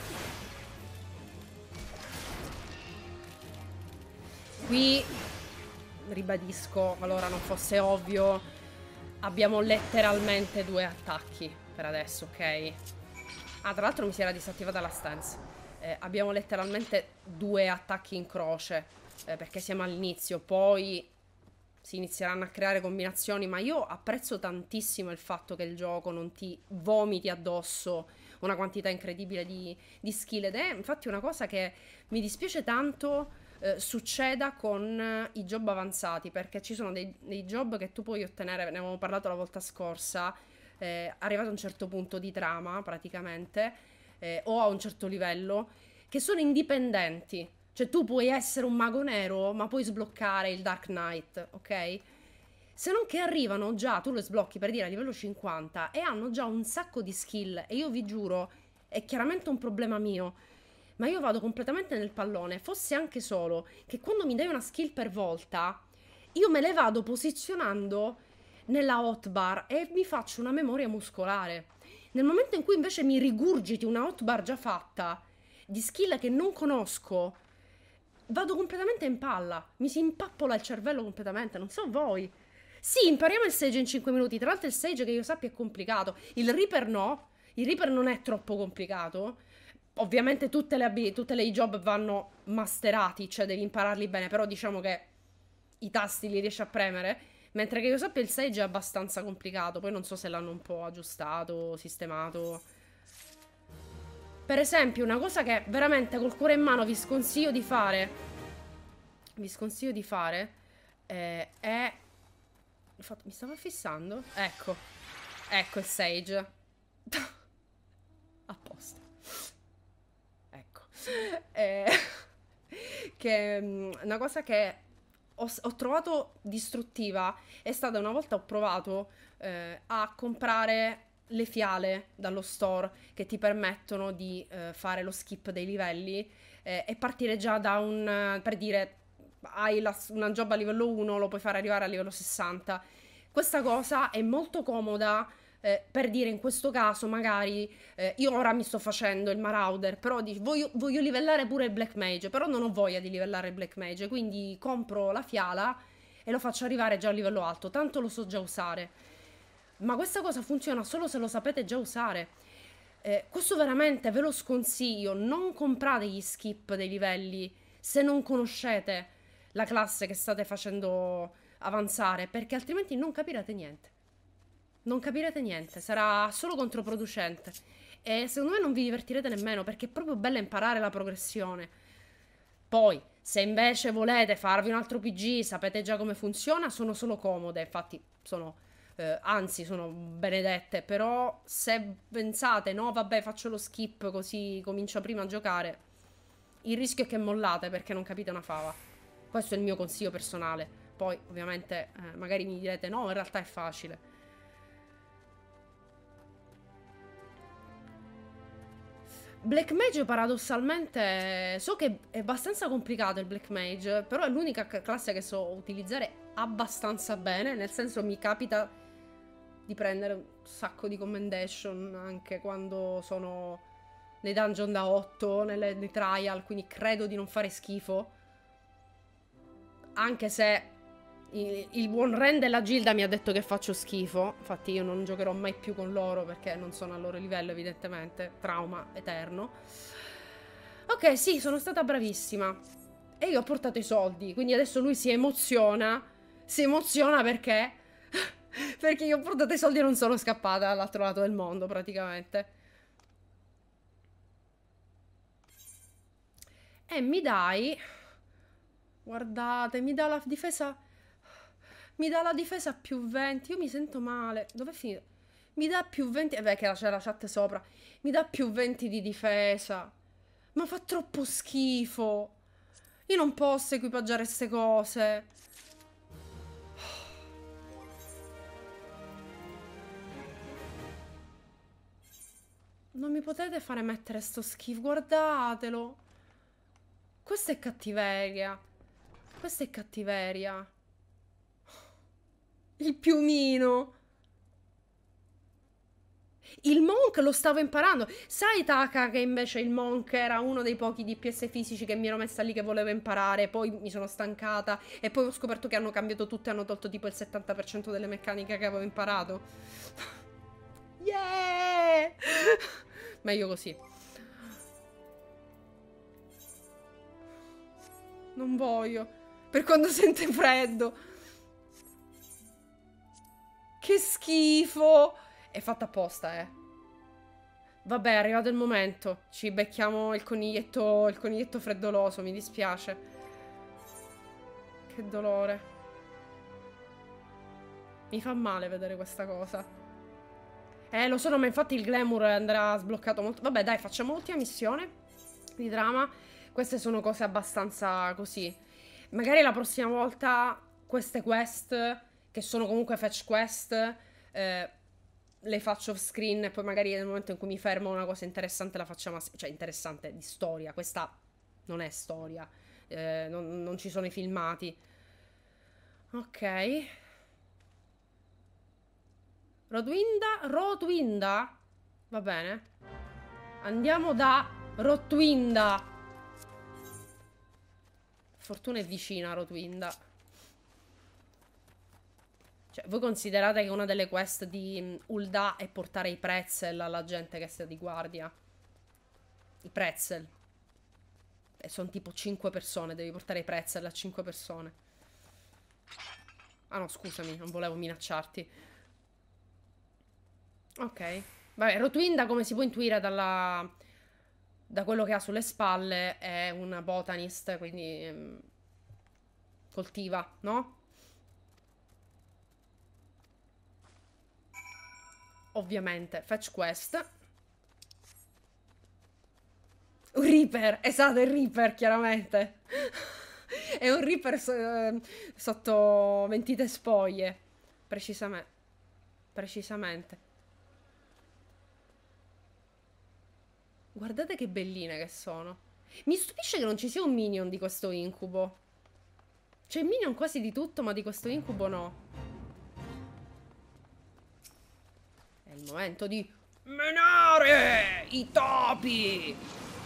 Qui, ribadisco, qualora non fosse ovvio, abbiamo letteralmente due attacchi per adesso, ok? Ah, tra l'altro mi si era disattivata la stance. Eh, abbiamo letteralmente due attacchi in croce, eh, perché siamo all'inizio, poi si inizieranno a creare combinazioni, ma io apprezzo tantissimo il fatto che il gioco non ti vomiti addosso una quantità incredibile di, di skill, ed è infatti una cosa che mi dispiace tanto eh, succeda con eh, i job avanzati, perché ci sono dei, dei job che tu puoi ottenere, ne avevamo parlato la volta scorsa, eh, arrivato a un certo punto di trama praticamente, Eh, o a un certo livello, che sono indipendenti. Cioè tu puoi essere un mago nero, ma puoi sbloccare il Dark Knight, ok? Se non che arrivano già, tu lo sblocchi per dire a livello cinquanta e hanno già un sacco di skill, e io vi giuro, è chiaramente un problema mio, ma io vado completamente nel pallone, fosse anche solo che quando mi dai una skill per volta, io me le vado posizionando nella hotbar e mi faccio una memoria muscolare. Nel momento in cui invece mi rigurgiti una hotbar già fatta, di skill che non conosco, vado completamente in palla. Mi si impappola il cervello completamente, non so voi. Sì, impariamo il Sage in cinque minuti. Tra l'altro il Sage, che io sappia, è complicato. Il Reaper no. Il Reaper non è troppo complicato. Ovviamente tutte le, tutte le job vanno masterati, cioè devi impararli bene, però diciamo che i tasti li riesci a premere. Mentre che io sappia il Sage è abbastanza complicato. Poi non so se l'hanno un po' aggiustato, sistemato. Per esempio, una cosa che veramente col cuore in mano vi sconsiglio di fare. Vi sconsiglio di fare. Eh, è... Infatti, mi stava fissando? Ecco. Ecco il Sage. A posto. Ecco. Eh, che mm, una cosa che ho, ho trovato distruttiva è stata una volta ho provato eh, a comprare le fiale dallo store che ti permettono di eh, fare lo skip dei livelli eh, e partire già da un, eh, per dire, hai la- una job a livello uno, lo puoi fare arrivare a livello sessanta. Questa cosa è molto comoda, eh, per dire in questo caso magari eh, io ora mi sto facendo il Marauder, però dici, voglio, voglio livellare pure il Black Mage, però non ho voglia di livellare il Black Mage, quindi compro la fiala e lo faccio arrivare già a livello alto, tanto lo so già usare. Ma questa cosa funziona solo se lo sapete già usare. Eh, questo veramente ve lo sconsiglio, non comprate gli skip dei livelli se non conoscete la classe che state facendo avanzare, perché altrimenti non capirete niente. Non capirete niente, sarà solo controproducente. E secondo me non vi divertirete nemmeno, perché è proprio bello imparare la progressione. Poi, se invece volete farvi un altro P G, sapete già come funziona, sono solo comode, infatti sono, eh, anzi sono benedette, però se pensate, no vabbè faccio lo skip così comincio prima a giocare, il rischio è che mollate perché non capite una fava. Questo è il mio consiglio personale. Poi ovviamente eh, magari mi direte no, in realtà è facile. Black Mage paradossalmente so che è abbastanza complicato il Black Mage, però è l'unica classe che so utilizzare abbastanza bene, nel senso mi capita di prendere un sacco di commendation anche quando sono nei dungeon da otto, nelle, nei trial, quindi credo di non fare schifo. Anche se il, il buon Ren della Gilda mi ha detto che faccio schifo. Infatti io non giocherò mai più con loro perché non sono al loro livello evidentemente. Trauma eterno. Ok, sì, sono stata bravissima. E io ho portato i soldi. Quindi adesso lui si emoziona. Si emoziona perché... perché io ho portato i soldi e non sono scappata dall'altro lato del mondo praticamente. E mi dai... Guardate, mi dà la difesa... Mi dà la difesa più venti. Io mi sento male. Dov'è finito? Mi dà più venti. E eh beh, che c'è la chat sopra. Mi dà più venti di difesa. Ma fa troppo schifo. Io non posso equipaggiare queste cose. Non mi potete fare mettere sto schifo. Guardatelo. Questa è cattiveria. Questa è cattiveria. Il piumino. Il Monk lo stavo imparando. Sai, Taka, che invece il Monk era uno dei pochi D P S fisici che mi ero messa lì che volevo imparare. Poi mi sono stancata. E poi ho scoperto che hanno cambiato tutto e hanno tolto tipo il settanta per cento delle meccaniche che avevo imparato. Yeah! Meglio così. Non voglio. Per quando sente freddo. Che schifo. È fatta apposta, eh. Vabbè, è arrivato il momento. Ci becchiamo il coniglietto, il coniglietto freddoloso, mi dispiace. Che dolore. Mi fa male vedere questa cosa. Eh, lo so, ma infatti il glamour andrà sbloccato molto. Vabbè, dai, facciamo l'ultima missione di drama. Queste sono cose abbastanza così. Magari la prossima volta queste quest, che sono comunque fetch quest, eh, le faccio off screen e poi magari nel momento in cui mi fermo una cosa interessante la facciamo, cioè interessante di storia. Questa non è storia, eh, non, non ci sono i filmati. Ok. Rotwinda? Rotwinda? Va bene. Andiamo da Rotwinda. Fortuna è vicina a Rotwinda. Cioè, voi considerate che una delle quest di Ul'dah è portare i pretzel alla gente che sta di guardia? I pretzel. E sono tipo cinque persone, devi portare i pretzel a cinque persone. Ah no, scusami, non volevo minacciarti. Ok. Vabbè, Rotwinda, come si può intuire dalla... da quello che ha sulle spalle, è una botanist, quindi... ehm, coltiva, no? ovviamente, fetch quest. Un Reaper, esatto, il Reaper, chiaramente. È un Reaper so, eh, sotto mentite spoglie. Precisamente. Precisamente. Guardate che belline che sono. Mi stupisce che non ci sia un minion di questo incubo. C'è il minion quasi di tutto, ma di questo incubo no. È il momento di menare i topi!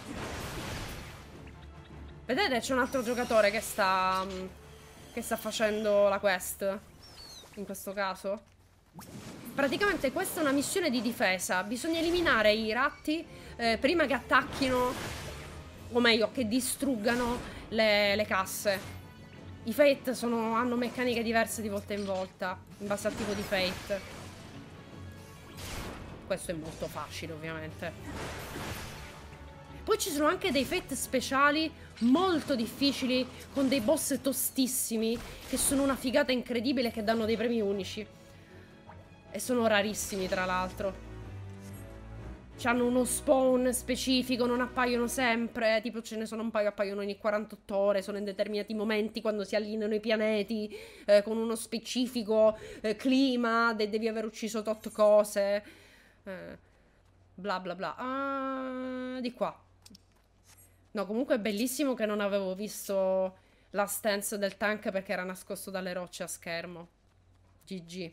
Vedete, c'è un altro giocatore che sta... che sta facendo la quest. In questo caso. Praticamente questa è una missione di difesa. Bisogna eliminare i ratti eh, prima che attacchino, o meglio, che distruggano le, le casse. I Fate sono, hanno meccaniche diverse di volta in volta, in base al tipo di Fate. Questo è molto facile, ovviamente. Poi ci sono anche dei Fate speciali molto difficili, con dei boss tostissimi, che sono una figata incredibile, che danno dei premi unici. E sono rarissimi, tra l'altro. C'hanno uno spawn specifico, non appaiono sempre. Tipo ce ne sono un paio, appaiono ogni quarantotto ore. Sono in determinati momenti, quando si allineano i pianeti, eh, con uno specifico eh, clima, de devi aver ucciso tot cose, eh, bla bla bla. Ah, di qua. No, comunque è bellissimo che non avevo visto la stance del tank perché era nascosto dalle rocce a schermo. G G.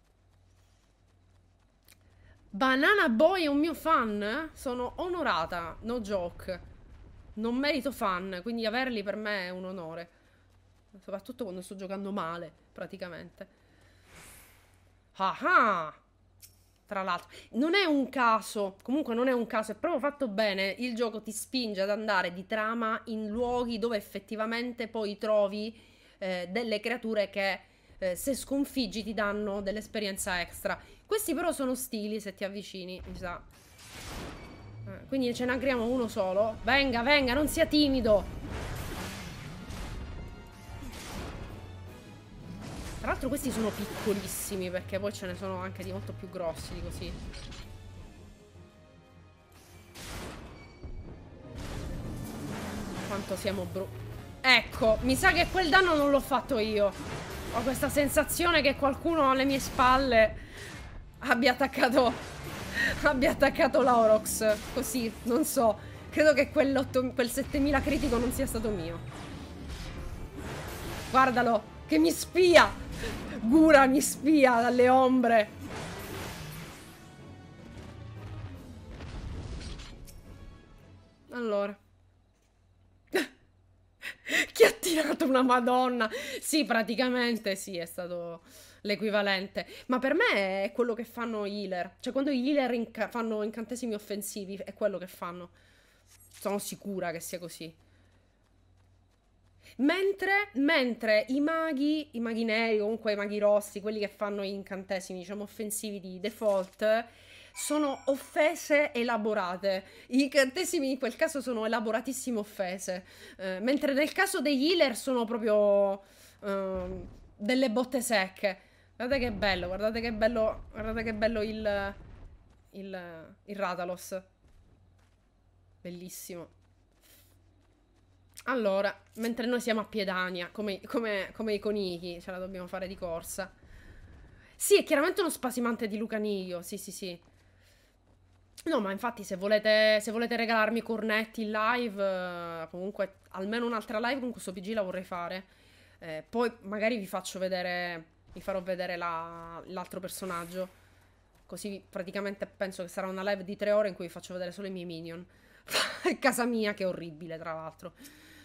Banana Boy è un mio fan? Sono onorata, no joke. Non merito fan, quindi averli per me è un onore. Soprattutto quando sto giocando male, praticamente. Ah ah! Tra l'altro, non è un caso, comunque non è un caso, è proprio fatto bene. Il gioco ti spinge ad andare di trama in luoghi dove effettivamente poi trovi eh, delle creature che eh, se sconfiggi ti danno dell'esperienza extra. Questi però sono stili, se ti avvicini, mi sa. Eh, quindi ce ne agriamo uno solo. Venga, venga, non sia timido. Tra l'altro questi sono piccolissimi, perché poi ce ne sono anche di molto più grossi di così. Quanto siamo bru... Ecco, mi sa che quel danno non l'ho fatto io. Ho questa sensazione che qualcuno alle mie spalle abbia attaccato... abbia attaccato l'Aurox. Così, non so. Credo che quel settemila critico non sia stato mio. Guardalo, che mi spia! Gura mi spia dalle ombre. Allora. Chi ha tirato una madonna? Sì, praticamente sì, è stato l'equivalente. Ma per me è quello che fanno i healer. Cioè, quando i healer inca fanno incantesimi offensivi, è quello che fanno. Sono sicura che sia così. Mentre, mentre i maghi, i maghi neri, comunque i maghi rossi, quelli che fanno incantesimi, diciamo, offensivi di default, sono offese elaborate. Gli incantesimi in quel caso sono elaboratissime offese. Eh, mentre nel caso degli healer sono proprio eh, delle botte secche. Guardate che bello, guardate che bello, guardate che bello il, il, il Rathalos. Bellissimo. Allora, mentre noi siamo a Piedania, come, come, come i conichi, ce la dobbiamo fare di corsa. Sì, è chiaramente uno spasimante di Lucaniglio, sì, sì, sì. No, ma infatti se volete, se volete regalarmi cornetti in live, eh, comunque almeno un'altra live con questo P G la vorrei fare. Eh, poi magari vi faccio vedere, vi farò vedere l'altro personaggio. Così praticamente penso che sarà una live di tre ore in cui vi faccio vedere solo i miei minion. Casa mia, che è orribile, tra l'altro.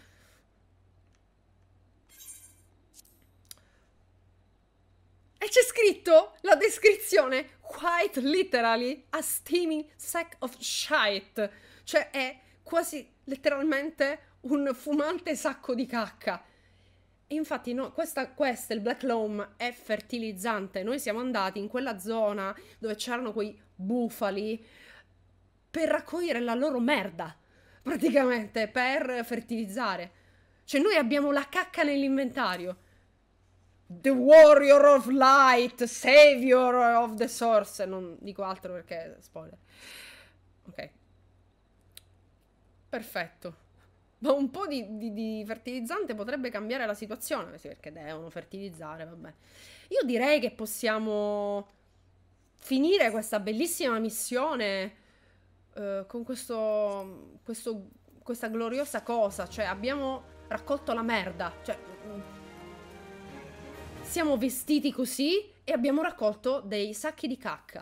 E c'è scritto la descrizione, quite literally a steaming sack of shite. Cioè è quasi letteralmente un fumante sacco di cacca. E infatti no, questa, questa, il Black Loam, è fertilizzante. Noi siamo andati in quella zona dove c'erano quei bufali per raccogliere la loro merda, praticamente, per fertilizzare. Cioè noi abbiamo la cacca nell'inventario. The Warrior of Light, Savior of the Source. Non dico altro perché spoiler. Ok. Perfetto. Ma un po' di, di, di fertilizzante potrebbe cambiare la situazione. Sì, perché devono fertilizzare, vabbè. Io direi che possiamo finire questa bellissima missione eh, con questo, questo, questa gloriosa cosa. Cioè, abbiamo raccolto la merda. Cioè, siamo vestiti così e abbiamo raccolto dei sacchi di cacca.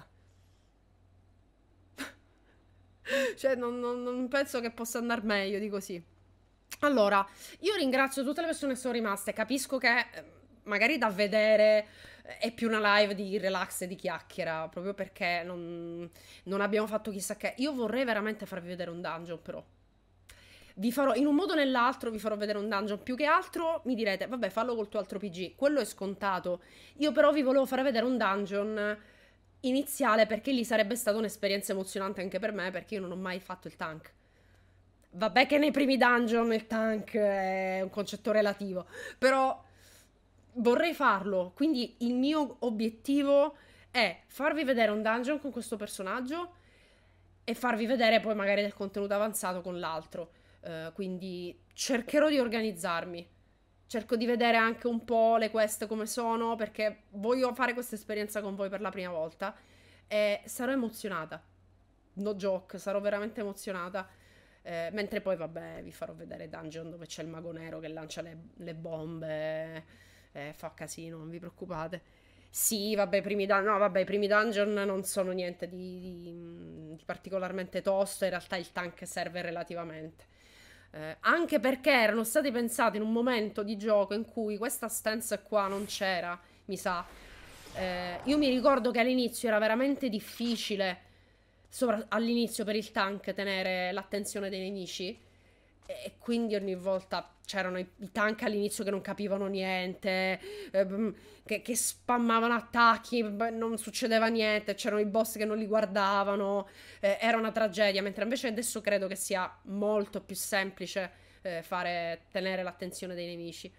Cioè, non, non, non penso che possa andare meglio di così. Allora, io ringrazio tutte le persone che sono rimaste. Capisco che eh, magari da vedere eh, è più una live di relax e di chiacchiera, proprio perché non, non abbiamo fatto chissà che. Io vorrei veramente farvi vedere un dungeon, però. Vi farò, in un modo o nell'altro, vi farò vedere un dungeon. Più che altro mi direte, vabbè, fallo col tuo altro P G. Quello è scontato. Io però vi volevo fare vedere un dungeon iniziale, perché lì sarebbe stata un'esperienza emozionante anche per me, perché io non ho mai fatto il tank. Vabbè che nei primi dungeon il tank è un concetto relativo, però vorrei farlo, quindi il mio obiettivo è farvi vedere un dungeon con questo personaggio e farvi vedere poi magari del contenuto avanzato con l'altro. Uh, quindi cercherò di organizzarmi. Cerco di vedere anche un po' le quest come sono, perché voglio fare questa esperienza con voi per la prima volta e sarò emozionata. No joke, sarò veramente emozionata. Eh, mentre poi, vabbè, vi farò vedere dungeon dove c'è il mago nero che lancia le, le bombe, eh, fa casino, non vi preoccupate. Sì, vabbè, i primi, dun- no, vabbè, i primi dungeon non sono niente di, di- di particolarmente tosto, in realtà il tank serve relativamente. Eh, anche perché erano stati pensati in un momento di gioco in cui questa stance qua non c'era, mi sa. Eh, io mi ricordo che all'inizio era veramente difficile, all'inizio per il tank, tenere l'attenzione dei nemici. E quindi ogni volta c'erano i, i tank all'inizio che non capivano niente, eh, che, che spammavano attacchi, non succedeva niente, c'erano i boss che non li guardavano, eh, era una tragedia, mentre invece adesso credo che sia molto più semplice eh, fare, tenere l'attenzione dei nemici.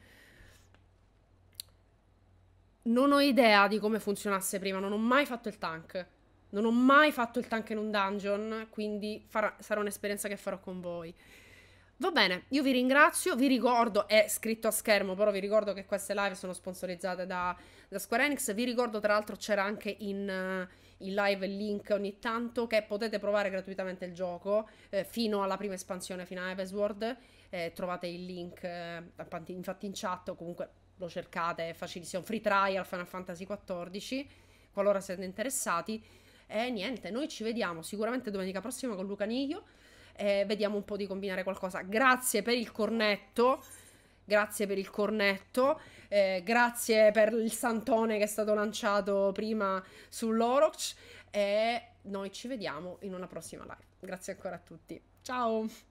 Non ho idea di come funzionasse prima, non ho mai fatto il tank. Non ho mai fatto il tank in un dungeon, quindi farà, sarà un'esperienza che farò con voi. Va bene, io vi ringrazio, vi ricordo, è scritto a schermo, però vi ricordo che queste live sono sponsorizzate da, da Square Enix. Vi ricordo tra l'altro c'era anche in, uh, in live il link ogni tanto che potete provare gratuitamente il gioco eh, fino alla prima espansione, fino a Evisword. Eh, trovate il link eh, infatti in chat o comunque lo cercate, è facilissimo, free trial Final Fantasy quattordici, qualora siete interessati. E niente, noi ci vediamo sicuramente domenica prossima con Luca Niglio. Eh, vediamo un po' di combinare qualcosa. Grazie per il cornetto. Grazie per il cornetto. Eh, grazie per il santone che è stato lanciato prima sull'Oroch. E noi ci vediamo in una prossima live. Grazie ancora a tutti. Ciao!